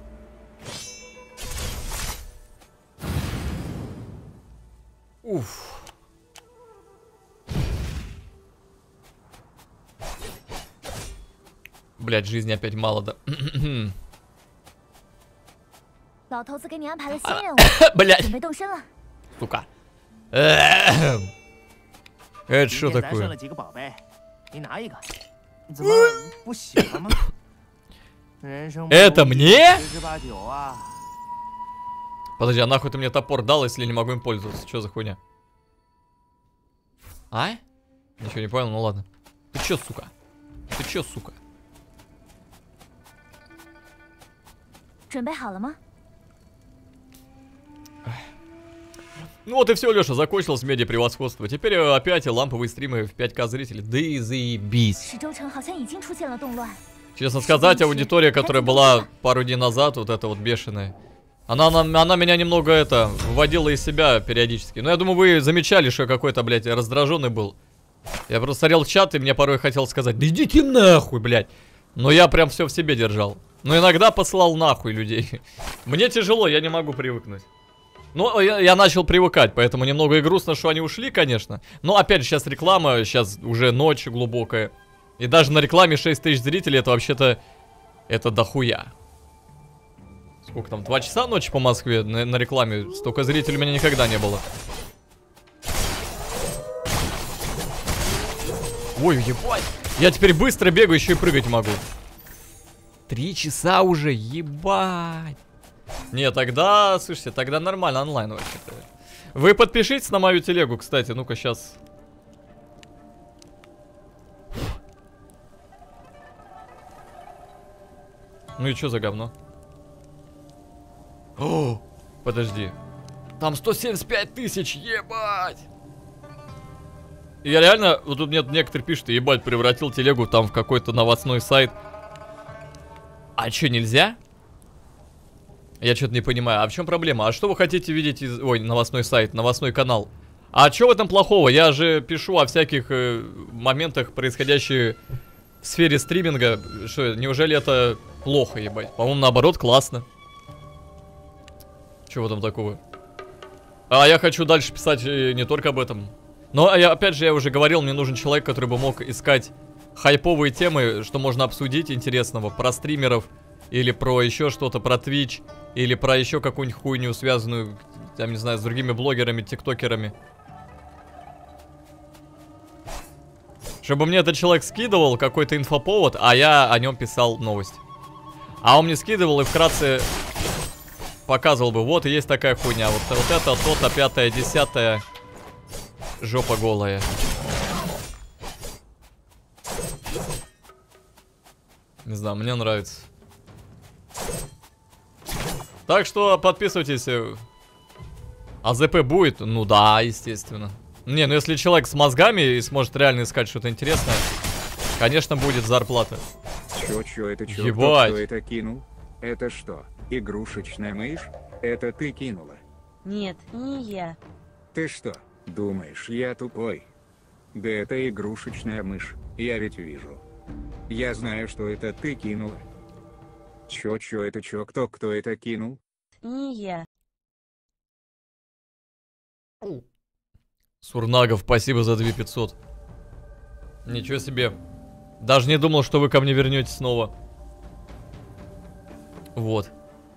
Уф. Блядь, жизни опять мало, да. Блядь. Сука. Это что такое? Это мне? Подожди, а нахуй ты мне топор дал, если не могу им пользоваться? Что за хуйня? А? Ничего не понял, ну ладно. Ты чё, сука? Ты чё, сука? Ну вот и все, Леша, закончилось медиа превосходство. Теперь опять ламповые стримы в пять ка зрителей. Да и заебись. Честно сказать, аудитория, которая была пару дней назад, вот эта вот бешеная, она, она, она меня немного это выводила из себя периодически. Но я думаю, вы замечали, что я какой-то, блядь, раздраженный был. Я просто смотрел чат, и мне порой хотел сказать: да идите нахуй, блядь. Но я прям все в себе держал. Но иногда посылал нахуй людей. Мне тяжело, я не могу привыкнуть. Но я, я начал привыкать, поэтому немного и грустно, что они ушли, конечно. Но опять же, сейчас реклама, сейчас уже ночь глубокая. И даже на рекламе шесть тысяч зрителей, это вообще-то, это дохуя. Сколько там, два часа ночи по Москве на, на рекламе? Столько зрителей у меня никогда не было. Ой, ебать. Я теперь быстро бегаю, еще и прыгать могу. Три часа уже, ебать. Не, тогда, слушайте, тогда нормально онлайн вообще-то. Вы подпишитесь на мою телегу, кстати, ну-ка сейчас. Ну и что за говно? О, подожди. Там сто семьдесят пять тысяч, ебать. Я реально, вот тут мне некоторые пишут: ебать, превратил телегу там в какой-то новостной сайт. А что, нельзя? Я что-то не понимаю. А в чем проблема? А что вы хотите видеть из... Ой, новостной сайт, новостной канал. А что в этом плохого? Я же пишу о всяких э, моментах, происходящих в сфере стриминга. Что, неужели это плохо, ебать? По-моему, наоборот, классно. Чего там такого? А я хочу дальше писать э, не только об этом. Но, я, опять же, я уже говорил, мне нужен человек, который бы мог искать хайповые темы, что можно обсудить интересного про стримеров. Или про еще что-то, про Twitch. Или про еще какую-нибудь хуйню, связанную, там, не знаю, с другими блогерами, тиктокерами. Чтобы мне этот человек скидывал какой-то инфоповод, а я о нем писал новость. А он мне скидывал и вкратце показывал бы: вот и есть такая хуйня. Вот, вот это, то-то, пятое, десятое. Жопа голая. Не знаю, мне нравится. Так что подписывайтесь. АЗП будет? Ну да, естественно. Не, ну если человек с мозгами и сможет реально искать что-то интересное, конечно, будет зарплата. Чё, чё, это чё? Ебать. Кто, кто это кинул? Это что, игрушечная мышь? Это ты кинула? Нет, не я. Ты что, думаешь, я тупой? Да это игрушечная мышь, я ведь вижу. Я знаю, что это ты кинула. Чё, чё, это чё, кто, кто это кинул? Не я. Сурнагов, спасибо за две тысячи пятьсот. Ничего себе. Даже не думал, что вы ко мне вернетесь снова. Вот.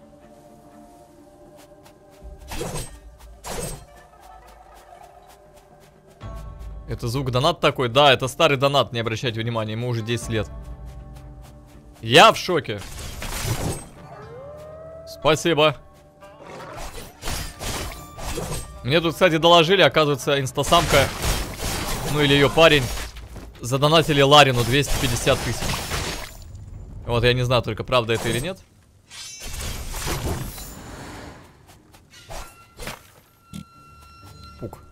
Это звук донат такой? Да, это старый донат, не обращайте внимания, ему уже десять лет. Я в шоке. Спасибо. Мне тут, кстати, доложили, оказывается, инстасамка, ну или ее парень, задонатили Ларину двести пятьдесят тысяч. Вот, я не знаю только, правда это или нет. Пук.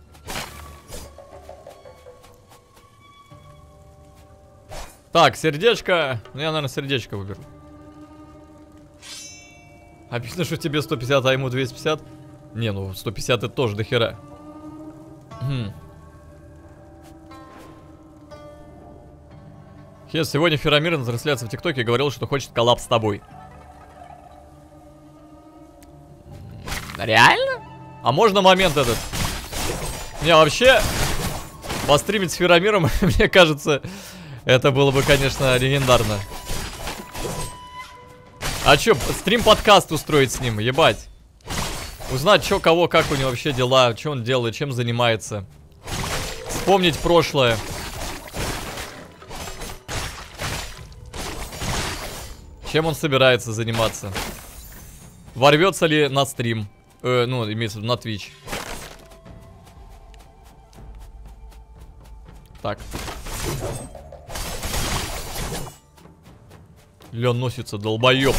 Так, сердечко. Ну, я, наверное, сердечко выберу. Обидно, что тебе сто пятьдесят, а ему двести пятьдесят. Не, ну сто пятьдесят это тоже дохера. Хм. Хес, сегодня Феромир на трансляции в ТикТоке говорил, что хочет коллаб с тобой. Реально? А можно момент этот? Не, вообще, постримить с Феромиром, мне кажется, это было бы, конечно, легендарно. А чё, стрим-подкаст устроить с ним, ебать. Узнать, чё, кого, как у него вообще дела, что он делает, чем занимается. Вспомнить прошлое. Чем он собирается заниматься. Ворвется ли на стрим. Э, ну, имеется в виду на Twitch. Так. Лен носится, долбоёб.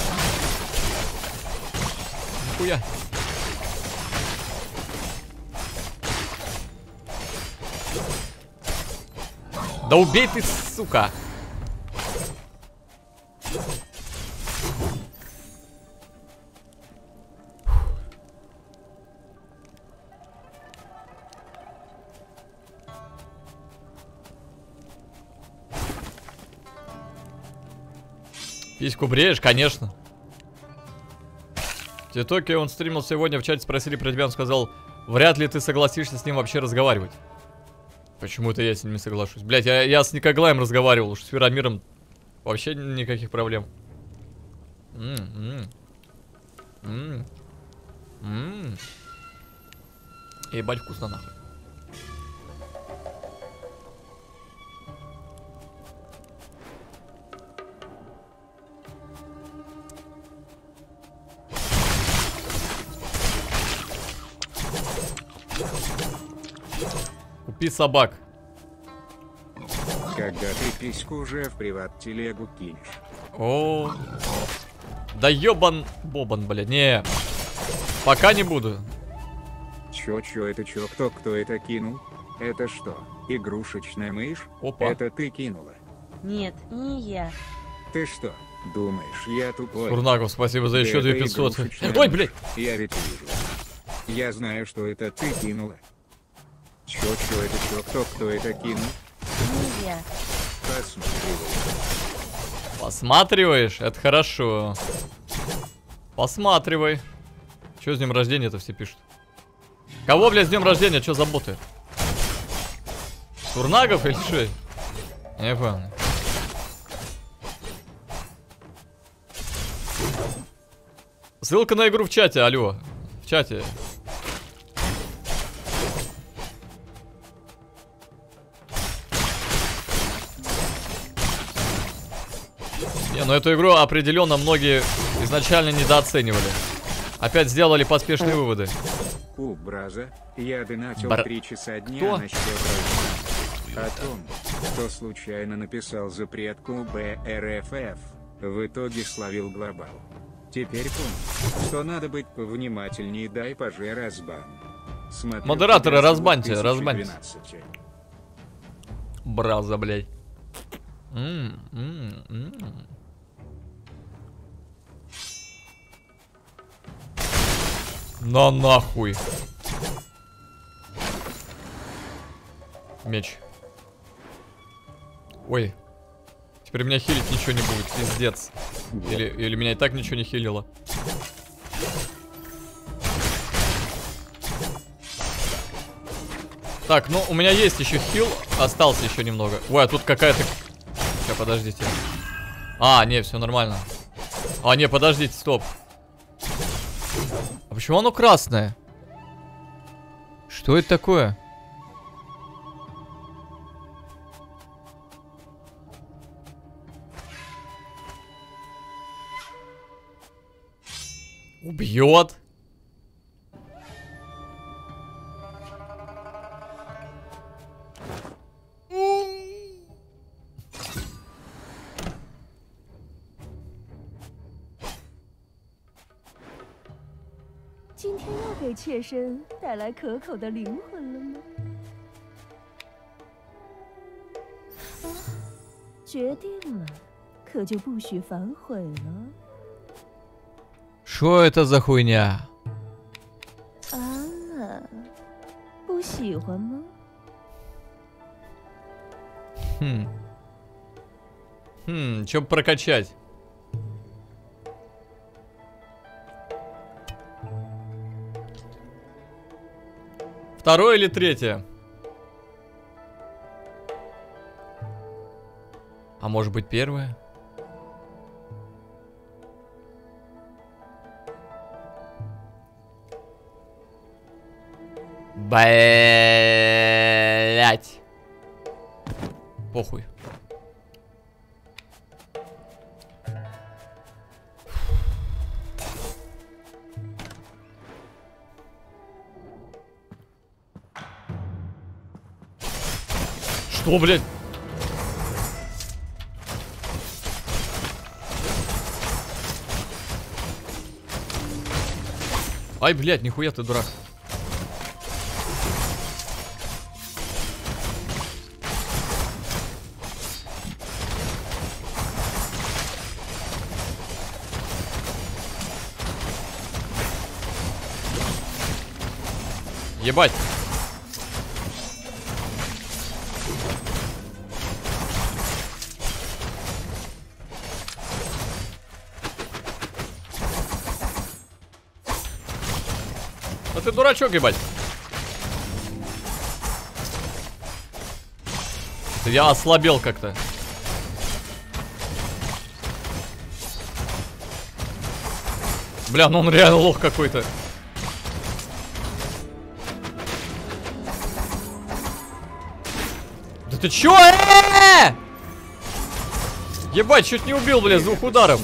Хуя. Да убей ты, сука. Письку бреешь, конечно. В ТикТоке он стримил сегодня, в чате спросили про тебя, он сказал, вряд ли ты согласишься с ним вообще разговаривать. Почему-то я с ним не соглашусь. Блять, я, я с Никоглаем разговаривал, уж с Феромиром вообще никаких проблем. М-м-м. М-м. М-м. Ебать, вкусно нахуй. Купи собак. Когда ты письку уже в приват-телегу кинешь. О, да ёбан бобан, блядь, не. Пока не буду. Чё, чё, это чё, кто, кто это кинул? Это что, игрушечная мышь? Опа. Это ты кинула? Нет, не я. Ты что, думаешь, я тупой? Сурнагов, спасибо за еще Да две это пятьсот. игрушечная Ой, мышь. блядь. Я ведь вижу. Я знаю, что это ты кинула. Чё, чё, это чё, кто, кто это кинул? Не я. Посмотри. Посматриваешь? Это хорошо. Посматривай. Че с днем рождения-то все пишут? Кого, блядь, с днем рождения? Че за боты? Сурнагов или что? Не понял. Ссылка на игру в чате, алло. В чате. Не, ну эту игру определенно многие изначально недооценивали. Опять сделали поспешные выводы. У, Браза, я донатил Бра... три часа дня Кто? на счет Ройса. О том, кто случайно написал запретку бэ эр эф эф. В итоге словил глобал. Теперь понял, что надо быть повнимательнее, дай поже разбан. Смотрю, Модераторы, тебя разбаньте, с разбаньте. двенадцати двенадцати. Браза, блядь. М, м, м. На нахуй. Меч. Ой. Теперь меня хилить ничего не будет, пиздец. Или, или меня и так ничего не хилило. Так, ну у меня есть еще хил, остался еще немного. Ой, а тут какая-то... Сейчас, подождите. А, не, все нормально. А, не, подождите, стоп. А почему оно красное? Что это такое? Убьет. 今天又给妾身带来可口的灵魂了吗？啊，决定了，可就不许反悔了。 Что это за хуйня? 啊，不喜欢吗？ Хм. Хм, чё прокачать? Второе или третье? А может быть первое? Блять. Похуй. Что, блядь? Ай, блядь, нихуя ты дурак. Ебать. А ты дурачок, ебать. Я ослабел как-то. Бля, ну он реально лох какой-то. Да ты чё? Э-э-э! Ебать, чуть не убил, бля, с двух ударов.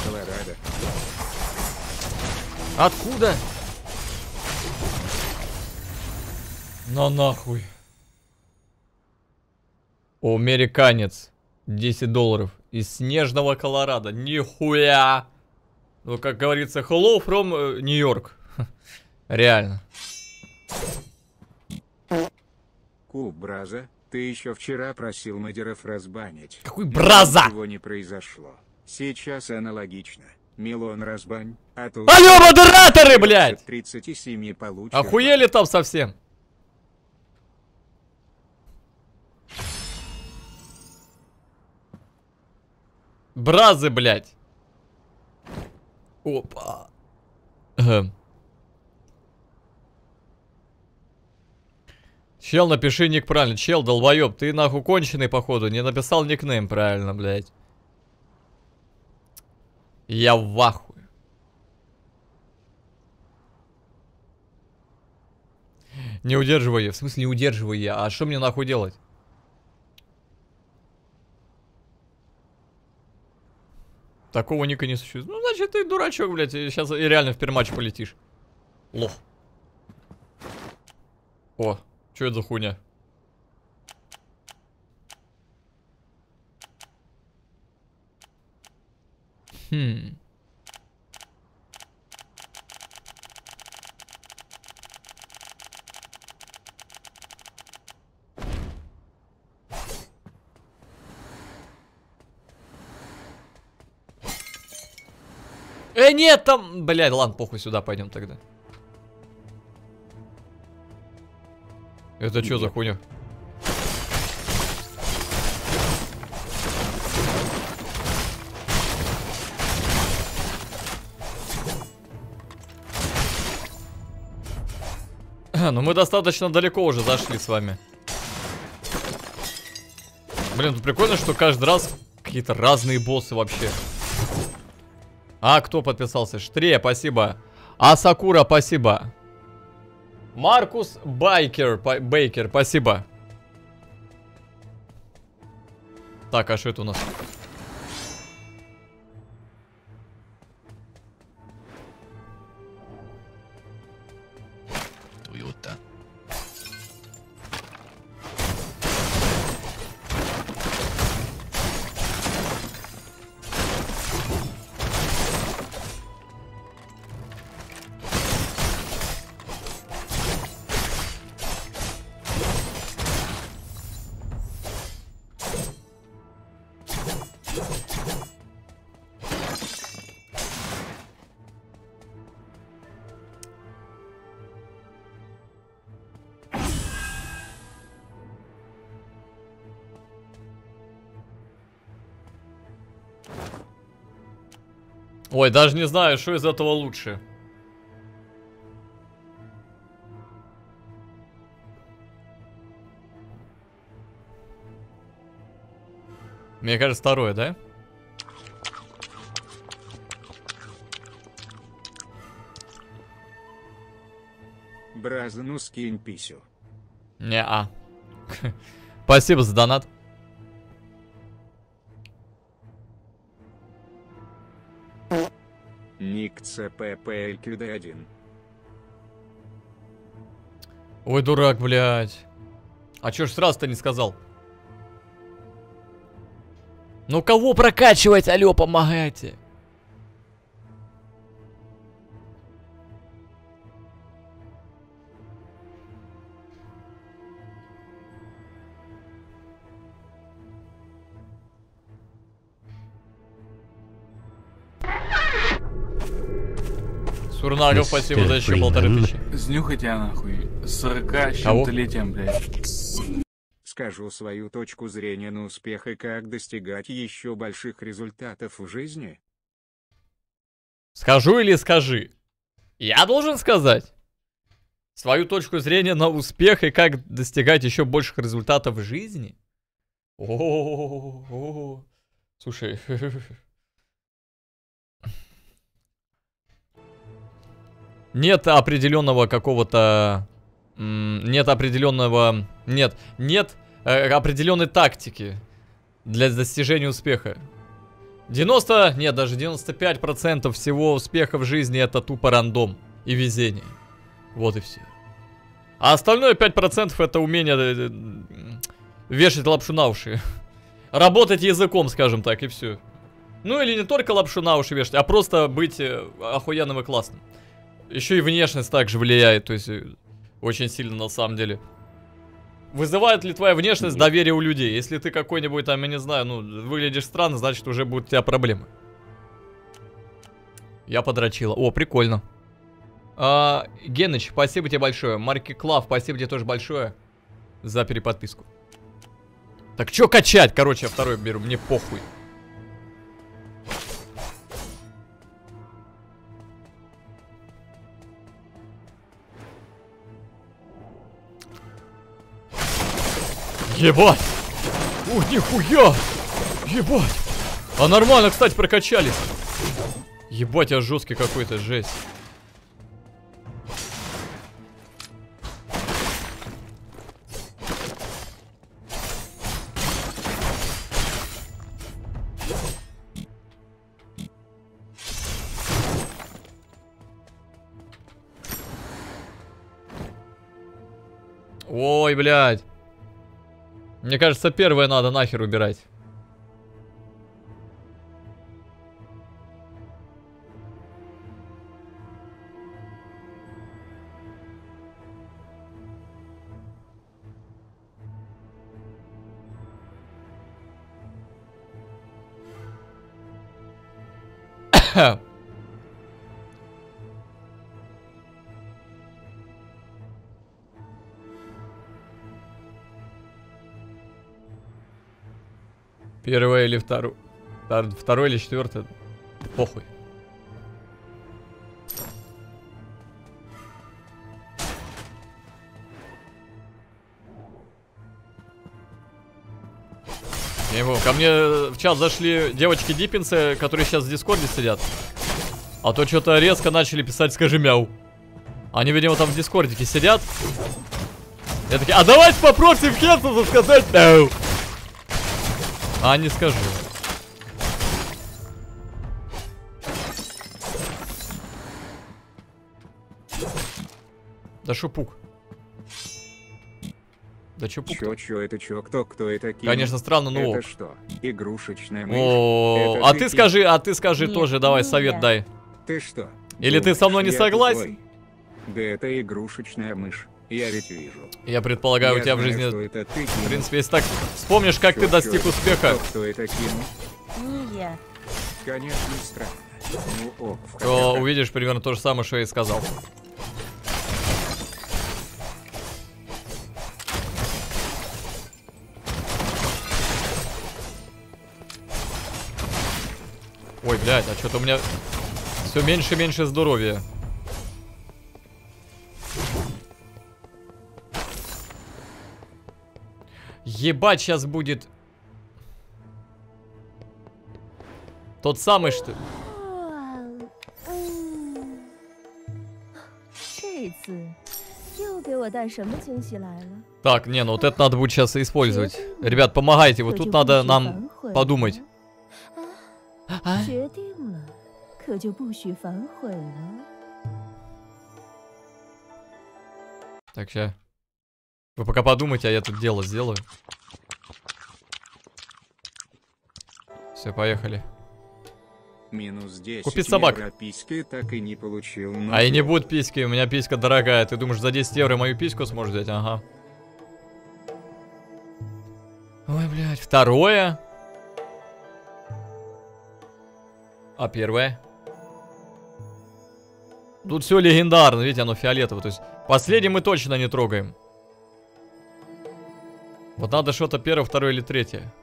Откуда? На нахуй. О, американец. десять долларов. Из снежного Колорадо. Нихуя. Ну, как говорится, hello from uh, New York. Реально. Куб, Браза, ты еще вчера просил модеров разбанить. Какой Браза? Ничего не произошло. Сейчас аналогично. Милон разбань, а тут... Алло, модераторы, блядь! тридцать семь получишь. Охуели там совсем? Бразы, блядь. Опа. Эм. Чел, напиши ник правильно. Чел, долбоёб, ты нахуй конченый, походу. Не написал никнейм правильно, блядь. Я в ахуе. Не удерживай я. В смысле не удерживай я? А что мне нахуй делать? Такого ника не существует. Ну, значит, ты дурачок, блядь. И сейчас и реально в перматч полетишь. Лох. О, что это за хуйня? Хм. Э, нет, там... Блядь, ладно, похуй, сюда пойдем тогда. Это что за хуйня? Ну мы достаточно далеко уже зашли с вами. Блин, тут прикольно, что каждый раз какие-то разные боссы вообще. А, кто подписался? Штре, спасибо. А, Сакура, спасибо. Маркус Байкер, Бейкер, спасибо. Так, а что это у нас? Тойота. Ой, даже не знаю, что из этого лучше. Мне кажется, второе, да? Браза, ну скинь писю. Не-а. Спасибо за донат. Ник ЦППЛКД один. Ой, дурак, блядь. А чё ж сразу-то не сказал? Ну кого прокачивать, алё, помогайте. Сурнагов, спасибо за еще полторы тысячи. Снюхай тебя нахуй. С сорока с Кого? чем-то летием, блядь. Скажу свою точку зрения на успех и как достигать еще больших результатов в жизни. Скажу или скажи? Я должен сказать свою точку зрения на успех и как достигать еще больших результатов в жизни? О-о-о-о-о. Слушай. Нет определенного какого-то... Нет определенного... Нет, нет э, определенной тактики для достижения успеха. девяносто... Нет, даже девяносто пять процентов всего успеха в жизни это тупо рандом и везение. Вот и все. А остальное пять процентов это умение вешать лапшу на уши. Работать языком, скажем так, и все. Ну или не только лапшу на уши вешать, а просто быть охуенным и классным. Еще и внешность также влияет, то есть очень сильно на самом деле. Вызывает ли твоя внешность доверие у людей? Если ты какой-нибудь там, я не знаю, ну, выглядишь странно, значит уже будут у тебя проблемы. Я подрочила. О, прикольно. А, Геныч, спасибо тебе большое. Марки Клав, спасибо тебе тоже большое за переподписку. Так, что качать? Короче, я второй беру, мне похуй. Ебать! Ух, нихуя! Ебать! А нормально, кстати, прокачались. Ебать, я жесткий какой-то, жесть. Ой, блядь. Мне кажется, первое надо нахер убирать. Первое или второе? Второе или четвертое? Похуй. Не помню. Ко мне в чат зашли девочки-диппинцы, которые сейчас в Дискорде сидят. А то что-то резко начали писать «скажи мяу». Они, видимо, там в Дискордике сидят. Я такие, а давайте попросим Хенсона сказать мяу. А не скажу. Да шо пук? Да чё пук? Чё, чё, это чё, кто, кто это кинул? Конечно, странно, но... Это что, игрушечная мышь? О, Это а ты скажи, а ты скажи Нет, тоже, давай не совет я. дай. Ты что? Или ты со мной не я согласен? тупой? Да это игрушечная мышь, я ведь вижу. Я предполагаю, Я у тебя в знаю, жизни... что это ты В кинул. принципе, если так вспомнишь, как Чё, ты чё, достиг это успеха, Кто, кто это кинул? Не я. Конечно, странно. Ну ок, в то каком- увидишь примерно то же самое, что я и сказал. Ой, блядь, а что-то у меня все меньше и меньше здоровья. Ебать, сейчас будет тот самый, что... 这次又给我带什么惊喜来了？ Так, не, ну вот это надо будет сейчас использовать. Ребят, помогайте, вот тут надо нам подумать. 决定了，可就不许反悔了。 Так, ща. Вы пока подумайте, а я тут дело сделаю. Все, поехали. Минус десять. Купить собак. Евро письки так и не получил. Ну, А и не будет письки, у меня писька дорогая. Ты думаешь, за десять евро мою письку сможешь взять? Ага. Ой, блядь. Второе. А первое? Тут все легендарно, видите, оно фиолетовое. То есть последнее мы точно не трогаем. Вот надо что-то первое, второе или третье.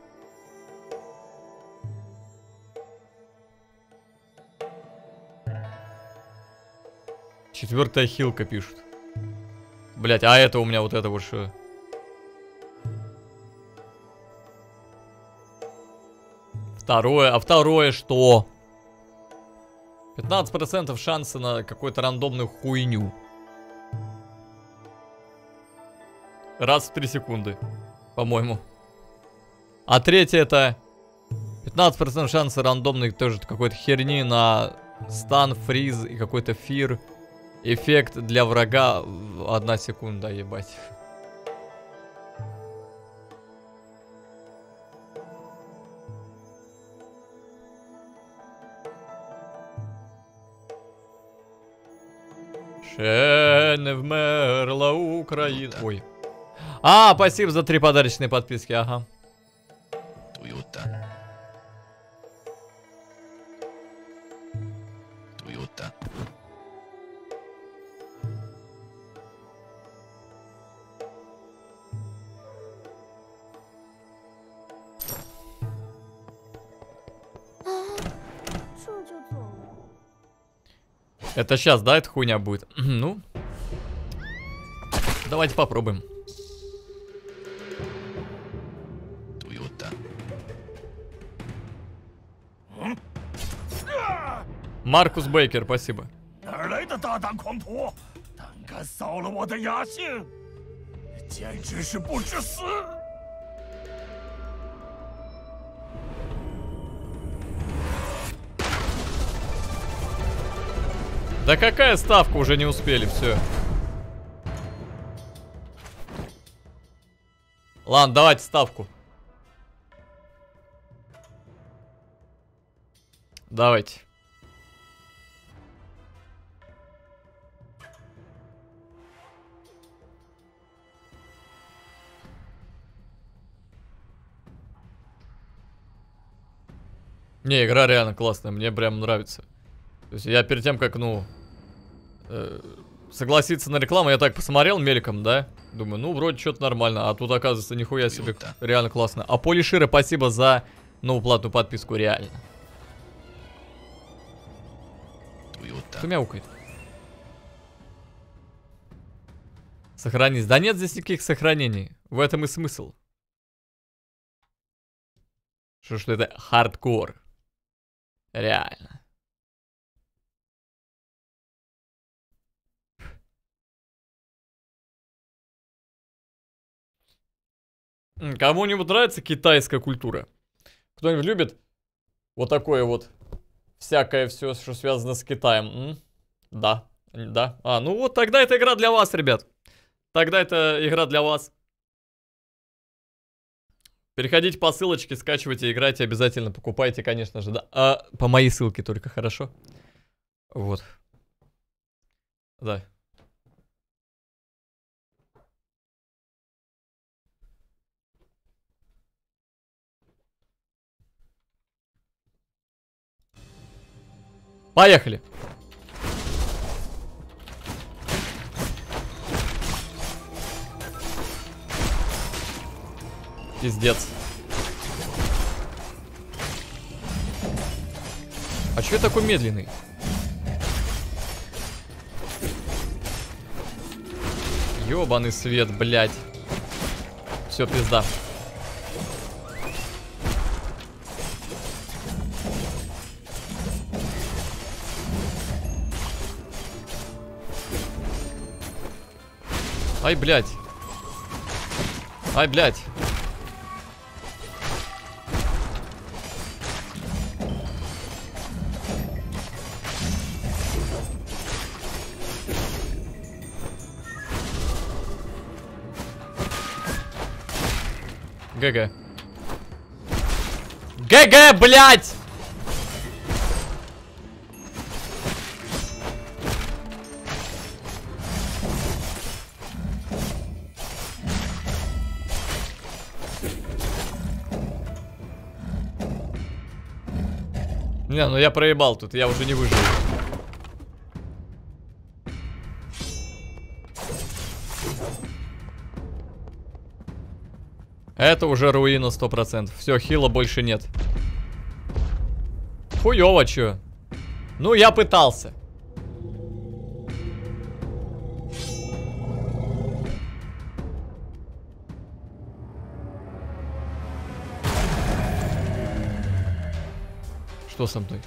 Четвертая хилка пишут. Блять, а это у меня вот это вот что? Второе, а второе что? пятнадцать процентов шанса на какую-то рандомную хуйню. Раз в три секунды, по-моему. А третье это пятнадцать процентов шанса рандомной тоже какой-то херни на стан, фриз и какой-то фир. Эффект для врага одна секунда, ебать. Ще не вмерла Украина. Ой. А, спасибо за три подарочные подписки, ага. Туюта. Туюта. Это сейчас, да, эта хуйня будет? Ну. Давайте попробуем. Туюта. Маркус Бейкер, спасибо. 哪儿来的大胆狂徒，胆敢扫了我的雅兴，简直是不知死！ Да какая ставка, уже не успели, все. Ладно, давайте ставку. Давайте. Не, игра реально классная, мне прям нравится. То есть я перед тем, как, ну, э, согласиться на рекламу, я так посмотрел мельком, да? Думаю, ну, вроде что-то нормально. А тут, оказывается, нихуя себе, реально классно. А Полишира, спасибо за новую платную подписку, реально. Кто мяукает? Сохранись. Да нет здесь никаких сохранений. В этом и смысл. Что, что это хардкор. Реально. Кому-нибудь нравится китайская культура? Кто-нибудь любит вот такое вот всякое все, что связано с Китаем? М? Да, да. А, ну вот тогда это игра для вас, ребят. Тогда это игра для вас. Переходите по ссылочке, скачивайте, играйте, обязательно покупайте, конечно же, да. А, по моей ссылке только, хорошо? Вот. Да. Поехали. Пиздец. А чё я такой медленный? Ёбаный свет, блядь. Все, пизда. Ай, блядь. Ай, блядь. ГГ. ГГ, блядь! Не, ну я проебал тут, я уже не выживу. Это уже руина сто процентов. Все, хила больше нет. Хуёво, чё? Ну, я пытался. Что со мной?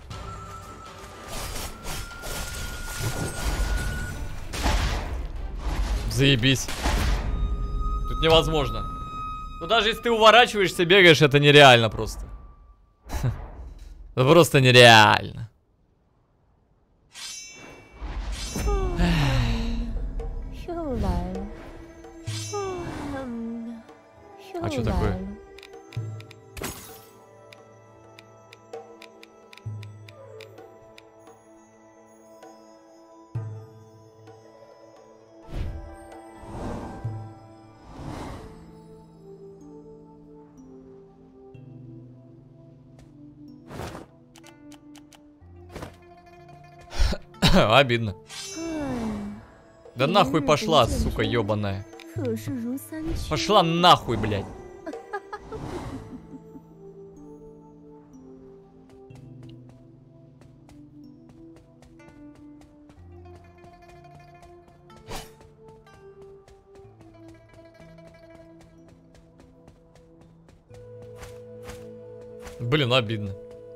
Заебись. Тут невозможно. Ну даже если ты уворачиваешься, бегаешь, это нереально просто. Это просто нереально. А что такое? Обидно. Да нахуй пошла, сука ёбаная. Пошла нахуй, блядь. Блин, обидно.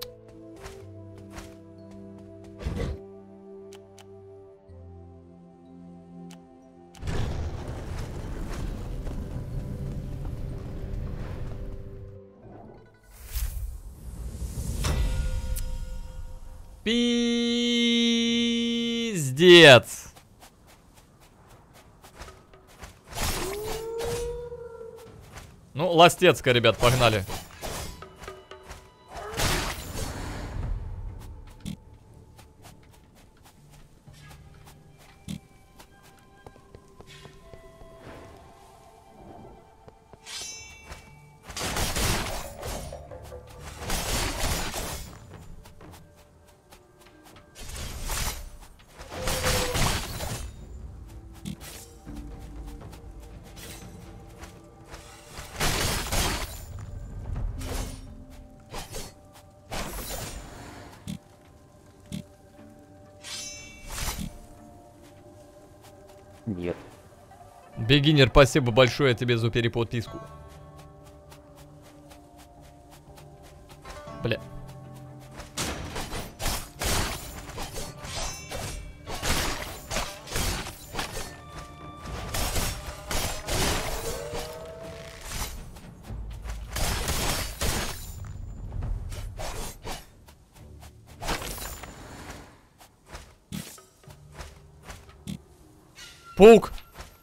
Пиздец. Ну, ластецкая, ребят, погнали. Нет. Бегинер, спасибо большое тебе за переподписку. Бля. Паук!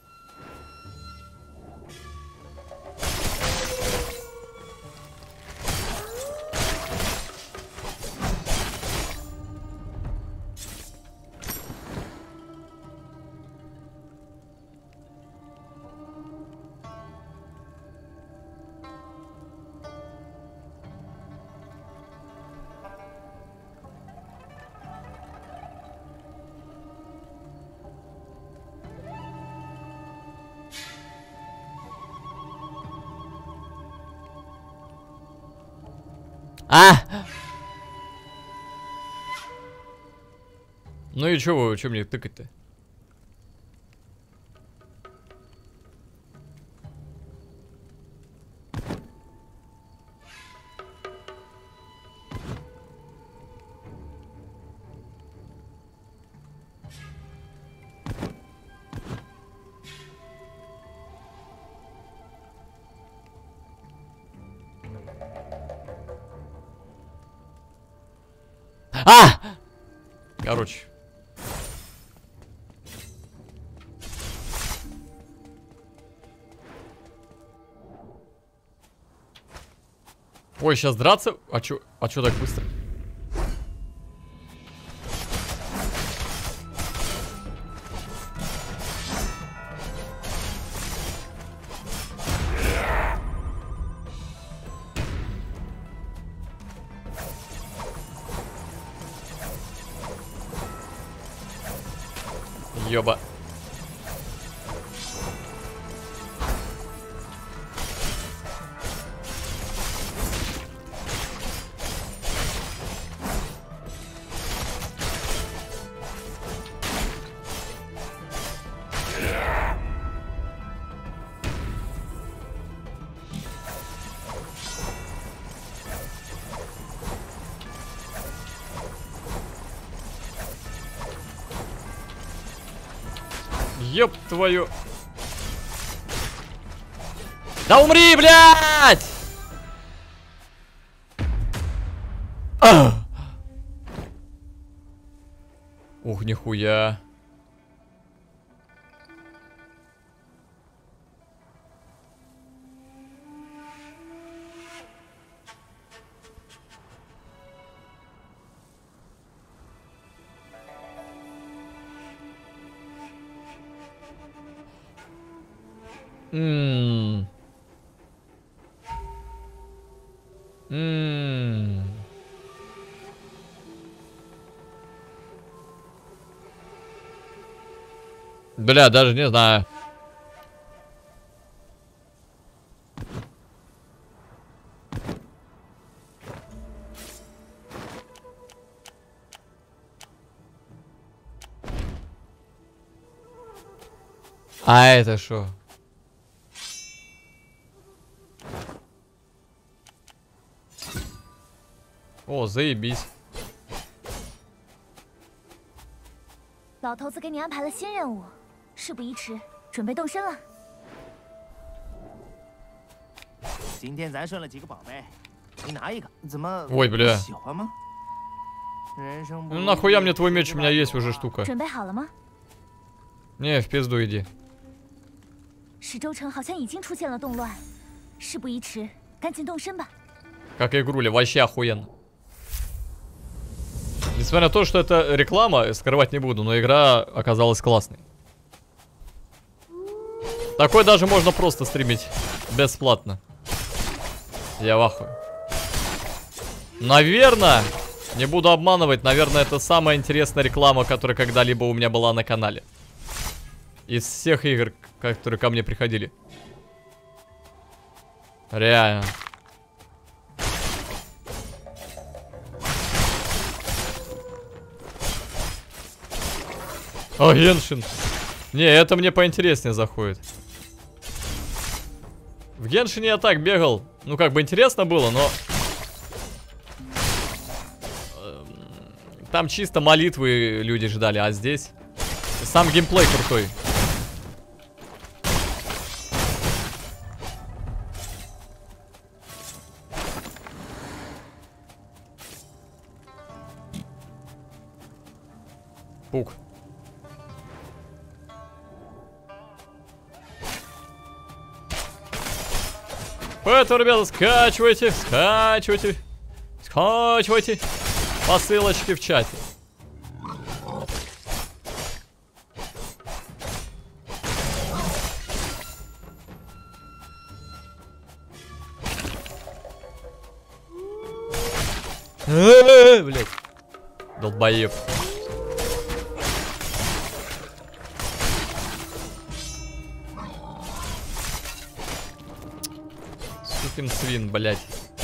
А! Ну и чё вы, чё мне тыкать-то? А! Короче. Ой, сейчас драться? А чё, а чё так быстро? Ёба. Ёб твою. Да умри, блядь! А! Ух, нихуя. Ммм. Ммм. Бля, даже не знаю. А это шо? О, заебись. 老头子给你安排了新任务，事不宜迟，准备动身了。 今天咱顺了几个宝贝，你拿一个，怎么？ Ой, бля. 喜欢吗？人生不 Ну нахуя мне твой меч, у меня есть уже штука. 准备好了吗？ Не, в пизду иди. 十州城好像已经出现了动乱，事不宜迟，赶紧动身吧。 Как игруля, вообще охуенно. Несмотря на то, что это реклама, скрывать не буду, но игра оказалась классной. Такой даже можно просто стримить бесплатно. Я в ахуе. Наверное, не буду обманывать, наверное, это самая интересная реклама, которая когда-либо у меня была на канале. Из всех игр, которые ко мне приходили. Реально. О, Геншин. Не, это мне поинтереснее заходит. В Геншине я так бегал. Ну, как бы интересно было, но... Там чисто молитвы люди ждали, а здесь... Сам геймплей крутой. Пук. Поэтому, ребята, скачивайте, скачивайте, скачивайте по ссылочке в чате. Блять, долбоеб. Сукин свин, блять.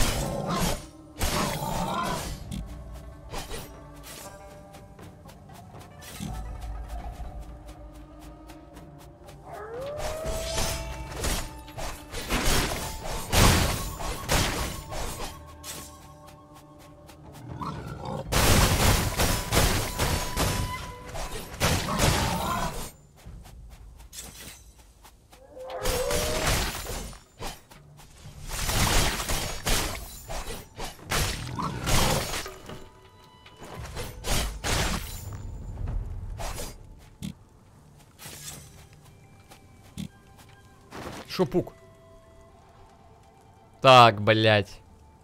Шупук. Так, блять.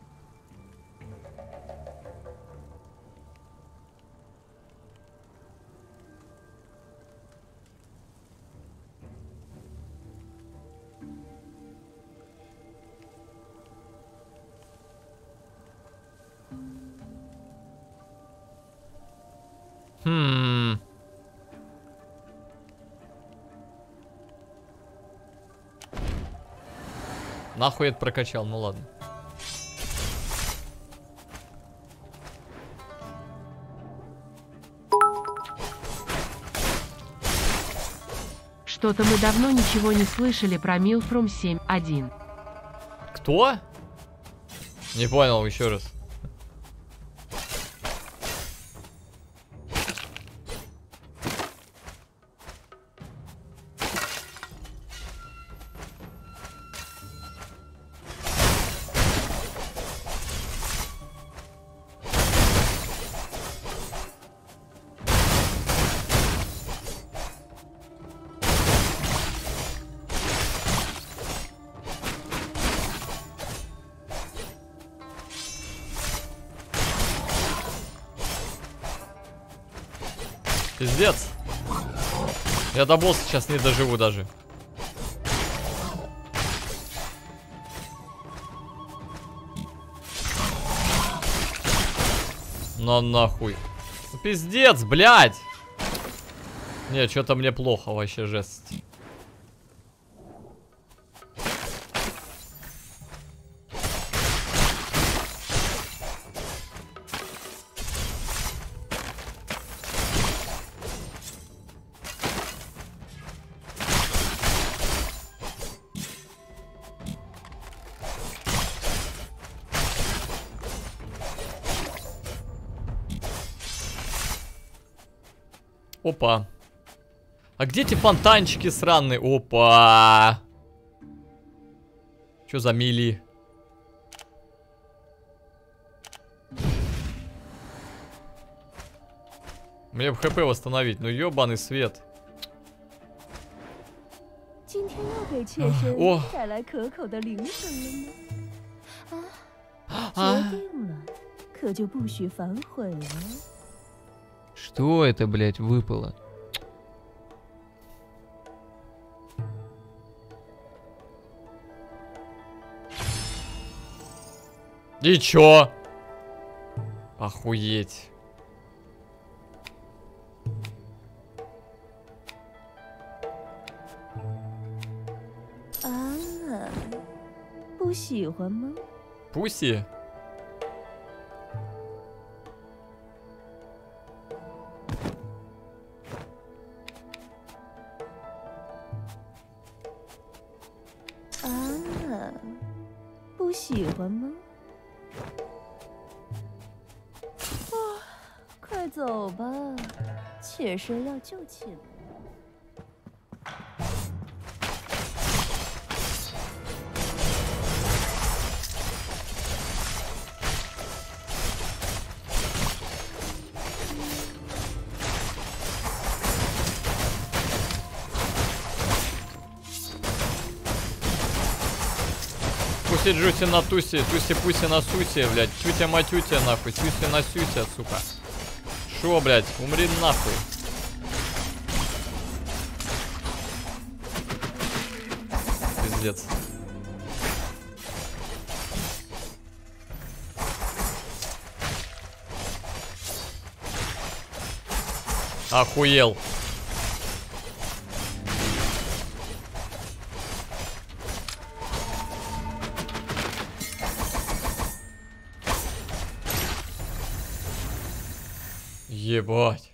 Хм. Нахуй это прокачал, ну ладно. Что-то мы давно ничего не слышали про Milfrom семь один. Кто? Не понял, еще раз. Пиздец. Я до босса сейчас не доживу даже. На нахуй. Ну, пиздец, блядь. Не, что-то мне плохо вообще, жесть. Опа. А где эти фонтанчики сраные? Опа. Что за мили? Мне бы хп восстановить, ну ёбаный свет. О. Что это, блядь, выпало? И чё? Охуеть. А, 不喜欢吗？ Пуси? 不喜欢吗？啊，快走吧，妾身要就寝了。 Пуси джуси на туси, туси пуси на суси, блядь, тютя матютя нахуй, сюси на сюся, сука. Шо, блядь, умри нахуй. Пиздец. Охуел. Ебать.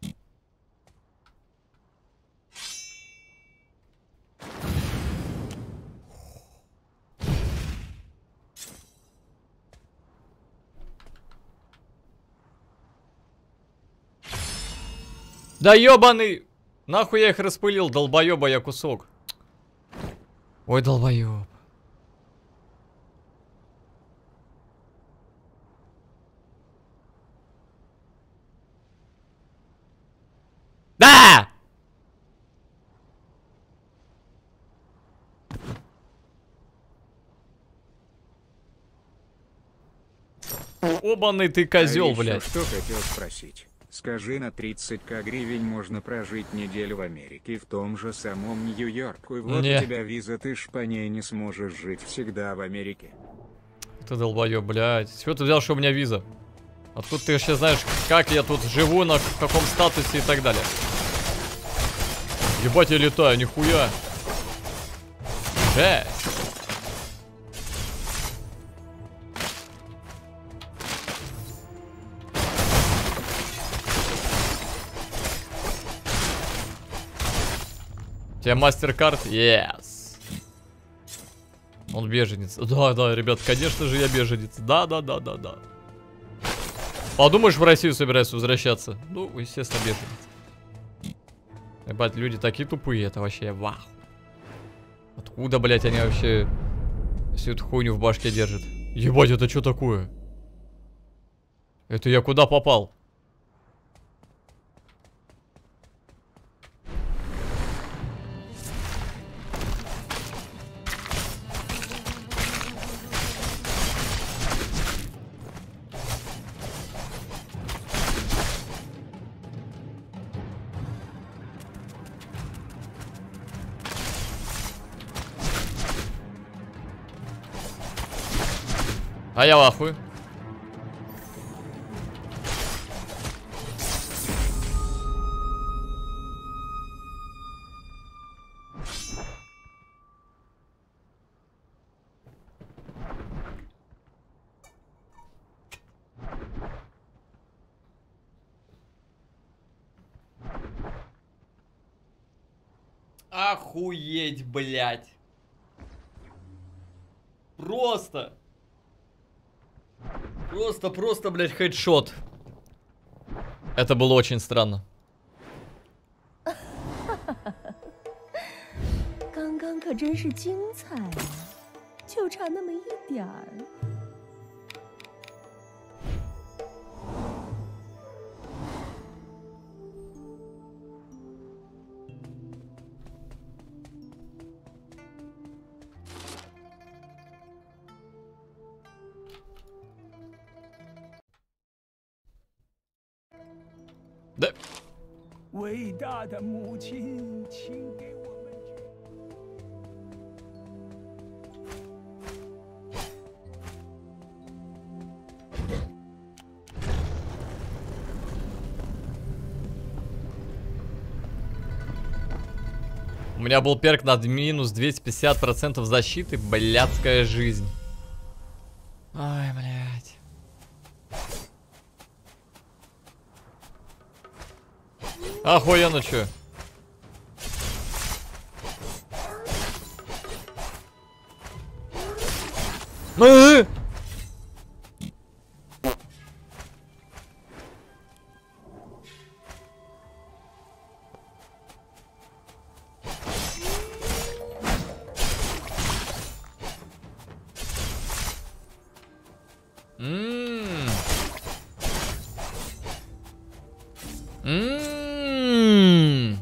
Да ёбаный! Нахуй я их распылил, долбоёба я кусок. Ой, долбоёб. Да! Обаный ты козел, а блядь. Что хотел спросить? Скажи, на тридцать тысяч гривен можно прожить неделю в Америке, в том же самом Нью-Йорку. И вот не. у тебя виза, ты ж по ней не сможешь жить всегда в Америке. Ты долбоёб, блядь. С чего ты взял, что у меня виза? Откуда ты вообще знаешь, как я тут живу, на каком статусе и так далее? Ебать, я летаю, нихуя. Жесть. У тебя мастер-карт? Yes. Он беженец. Да, да, ребят, конечно же я беженец. Да, да, да, да, да. Подумаешь, в Россию собираюсь возвращаться. Ну, естественно, беженец. Ебать, люди такие тупые, это вообще вау. Откуда, блять, они вообще всю эту хуйню в башке держат? Ебать, это что такое? Это я куда попал? А я в ахуе. Охуеть, блядь. Просто. Просто, просто, блядь, хедшот. Это было очень странно. 刚刚可真是精彩啊，就差那么一点儿。 Да. 伟大的母亲，请给我们。 У меня был перк над минус двести пятьдесят процентов защиты. Блядская жизнь. Ай, блядь. Охуенно, чё? Ну! Ммм. Ммм.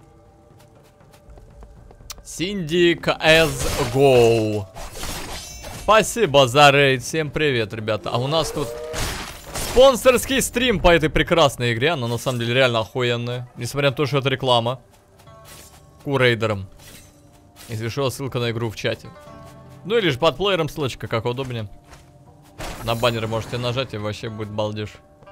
Синди си эс го. Спасибо за рейд. Всем привет, ребята. А у нас тут спонсорский стрим по этой прекрасной игре. Она на самом деле реально охуенная. Несмотря на то, что это реклама. Ку рейдерам. Если что, ссылка на игру в чате. Ну или же под плеером ссылочка, как удобнее. На баннеры можете нажать, и вообще будет балдеж.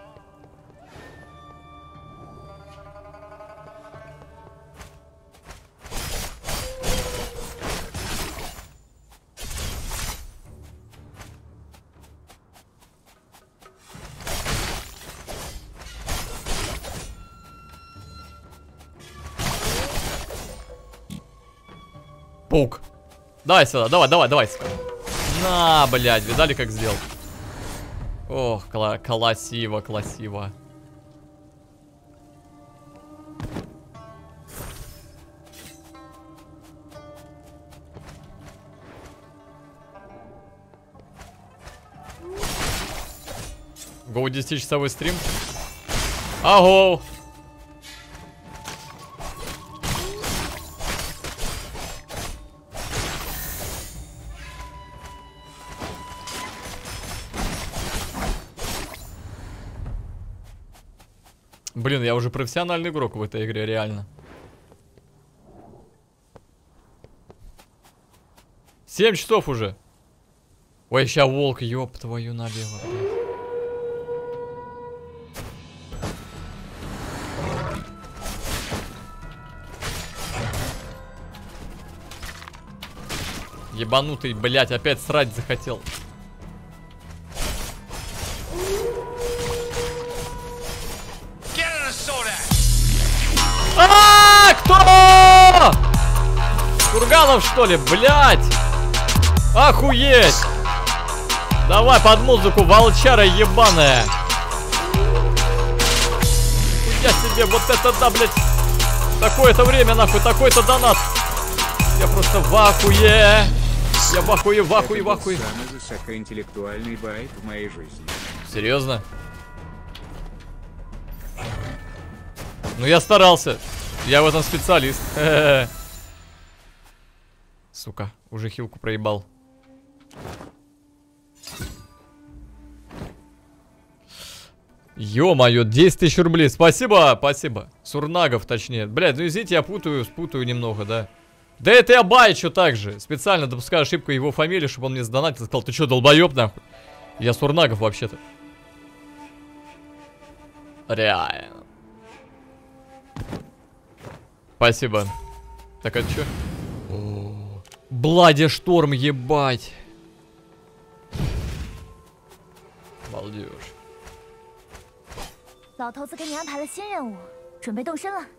Паук. Давай сюда, давай, давай, давай. На, блядь, видали, как сделал? Ох, кла классиво, классиво. Гоу, десятичасовой стрим. Ого! Блин, я уже профессиональный игрок в этой игре, реально. Семь часов уже. Ой, ща волк, ёб твою налево. Ебанутый, блядь, опять срать захотел. А, кто? Курганов, что ли, блядь? Охуеть! Давай под музыку, волчара ебаная. Я себе вот это, да, блядь. Такое-то время, нахуй, такой-то донат. Я просто в ахуе. Я в ахуе, в ахуе, в ахуе. Самый высокоинтеллектуальный байт в моей жизни. Серьезно? Ну я старался. Я в этом специалист. Сука, уже хилку проебал. Ё-моё, десять тысяч рублей. Спасибо, спасибо. Сурнагов, точнее. Блядь, ну извините, я путаю, спутаю немного, да. Да это я баечу так же. Специально допускаю ошибку его фамилии, чтобы он мне сдонатил. Сказал, ты чё, долбоёб, нахуй? Я Сурнагов вообще-то. Реально. Спасибо. Так, это чё? Блади шторм, ебать. Балдеж. 老头子给你安排了新任务，准备动身了。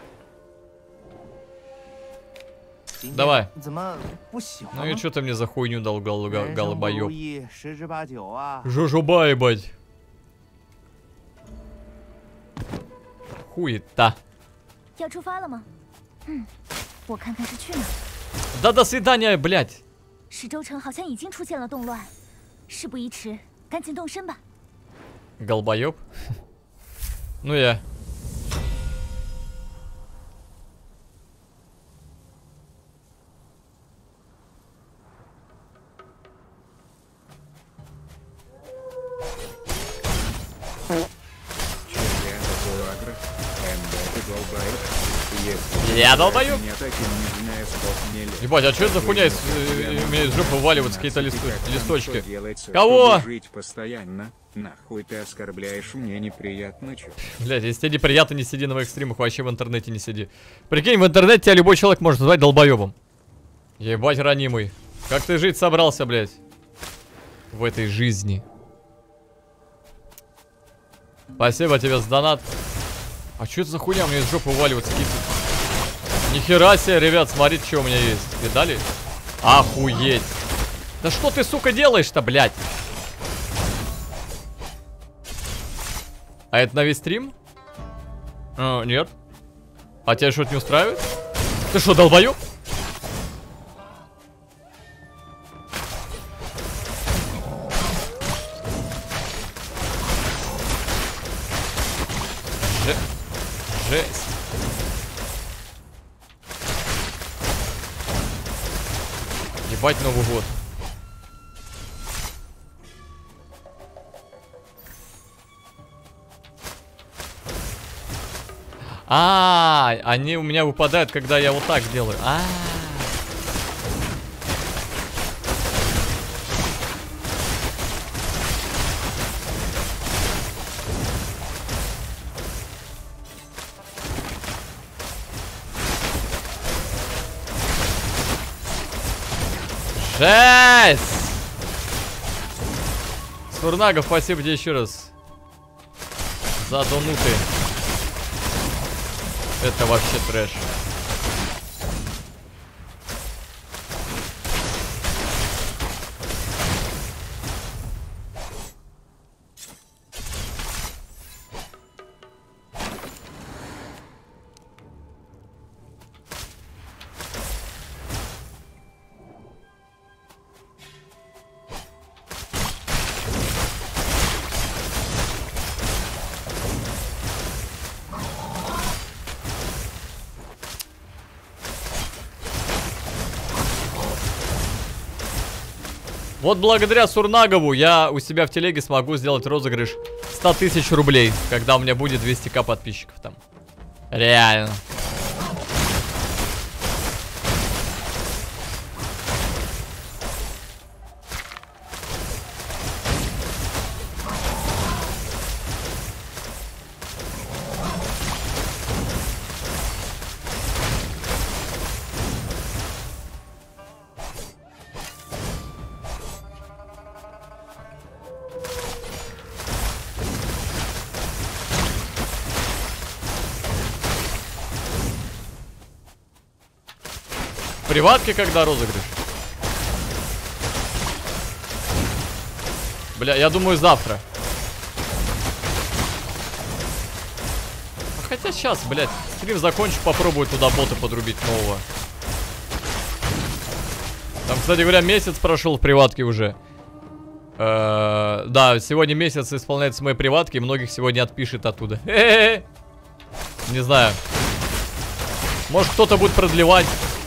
Давай. 怎么不喜欢？ Ну и что ты мне за хуйню дал, гал гал голубоёб? 十之八九啊。 Жужуба, ебать. Хуета. 要出发了吗？嗯，我看看是去哪。 Да до свидания, блядь. 十州城好像已经出现了动乱，事不宜迟，赶紧动身吧。 Голбоёб. Ну я. Я долбоёб. Ебать, а что это за хуйня из, э, у меня из жопы вываливаются какие-то листо листочки? Делается, Кого? Жить постоянно. Нахуй ты оскорбляешь, мне неприятно, чё? Блядь, если тебе неприятно, не сиди на моих стримах, вообще в интернете не сиди. Прикинь, в интернете тебя любой человек может назвать долбоёбом. Ебать, ранимый. Как ты жить собрался, блядь? В этой жизни. Спасибо тебе за донат. А что это за хуйня? У меня из жопы вываливаются какие-то... Нихера себе, ребят, смотрите, что у меня есть. Видали? Охуеть. Да что ты, сука, делаешь-то, блядь? А это на весь стрим? А, нет. А тебя что-то не устраивает? Ты что, долбоёб? Жесть. Ебать Новый год. А, они у меня выпадают, когда я вот так делаю. А. Жесть! Сурнагов, спасибо тебе еще раз за донуты. Это вообще трэш. Вот благодаря Сурнагову я у себя в телеге смогу сделать розыгрыш сто тысяч рублей, когда у меня будет двести тысяч подписчиков там. Реально. Приватки когда розыгрыш? Бля, я думаю завтра. А хотя сейчас, блядь, стрим закончу, попробую туда бота подрубить нового. Там, кстати говоря, месяц прошел в приватке уже. Э-э- да, сегодня месяц исполняется моей приватки, и многих сегодня отпишет оттуда. Хе-хе-хе. Не знаю. Может кто-то будет продлевать.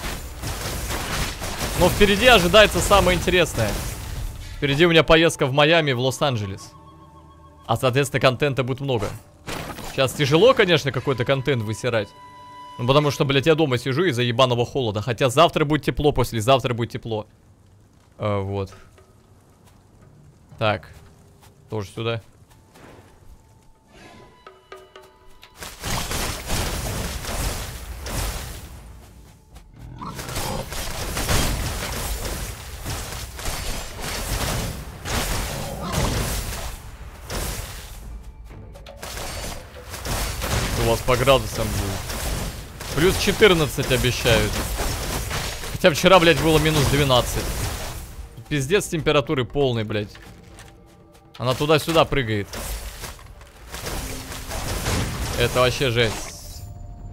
Но впереди ожидается самое интересное. Впереди у меня поездка в Майами, в Лос-Анджелес. А, соответственно, контента будет много. Сейчас тяжело, конечно, какой-то контент высирать. Ну, потому что, блядь, я дома сижу из-за ебаного холода. Хотя завтра будет тепло, послезавтра будет тепло. А, вот. Так. Тоже сюда. У вас по градусам будет. Плюс четырнадцать обещают. Хотя вчера, блядь, было минус двенадцать. Пиздец температуры полный, блядь. Она туда-сюда прыгает. Это вообще жесть.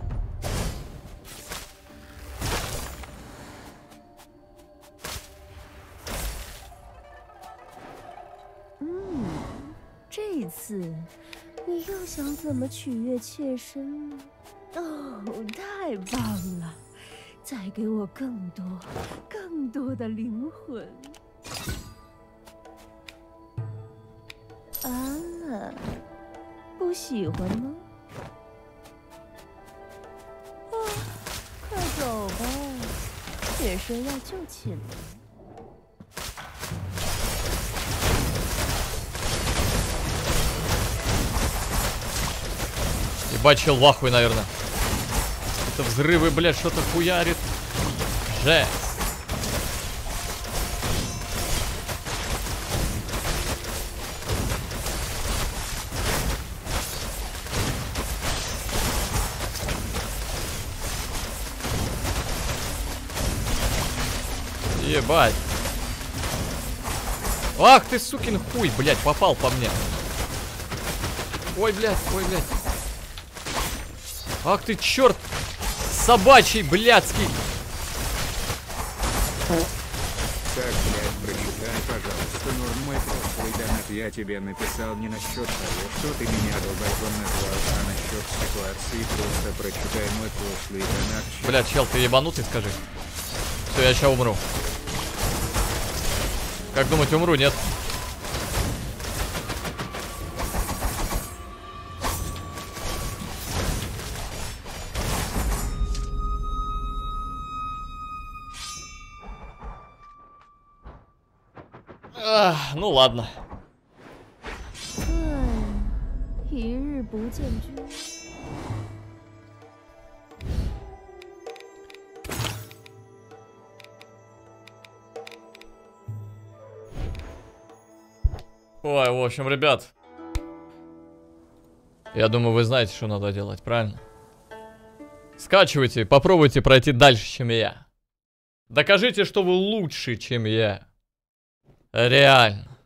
М-м, 这次 你又想怎么取悦妾身呢？哦，太棒了！再给我更多、更多的灵魂。啊，不喜欢吗？啊，快走吧，妾身要就寝了。 Ебать, чел в ахуе, наверное. Это взрывы, блядь, что-то хуярит. Жесть. Ебать. Ах ты, сукин хуй, блядь, попал по мне. Ой, блядь, ой, блядь. Ах ты, черт! Собачий, блядский! Так, блядь, прочитай, пожалуйста, норм мой прошлый донат я тебе написал не насчет того, что ты меня долбайком назвал, а насчет ситуации. Просто прочитай мой прошлый донат. Бля, чел, ты ебанутый, скажи. Все, я сейчас умру. Как думать, умру, нет? Ах, ну ладно. 一日不见君。 Ой, в общем, ребят. Я думаю, вы знаете, что надо делать, правильно? Скачивайте, попробуйте пройти дальше, чем я. Докажите, что вы лучше, чем я. Реально.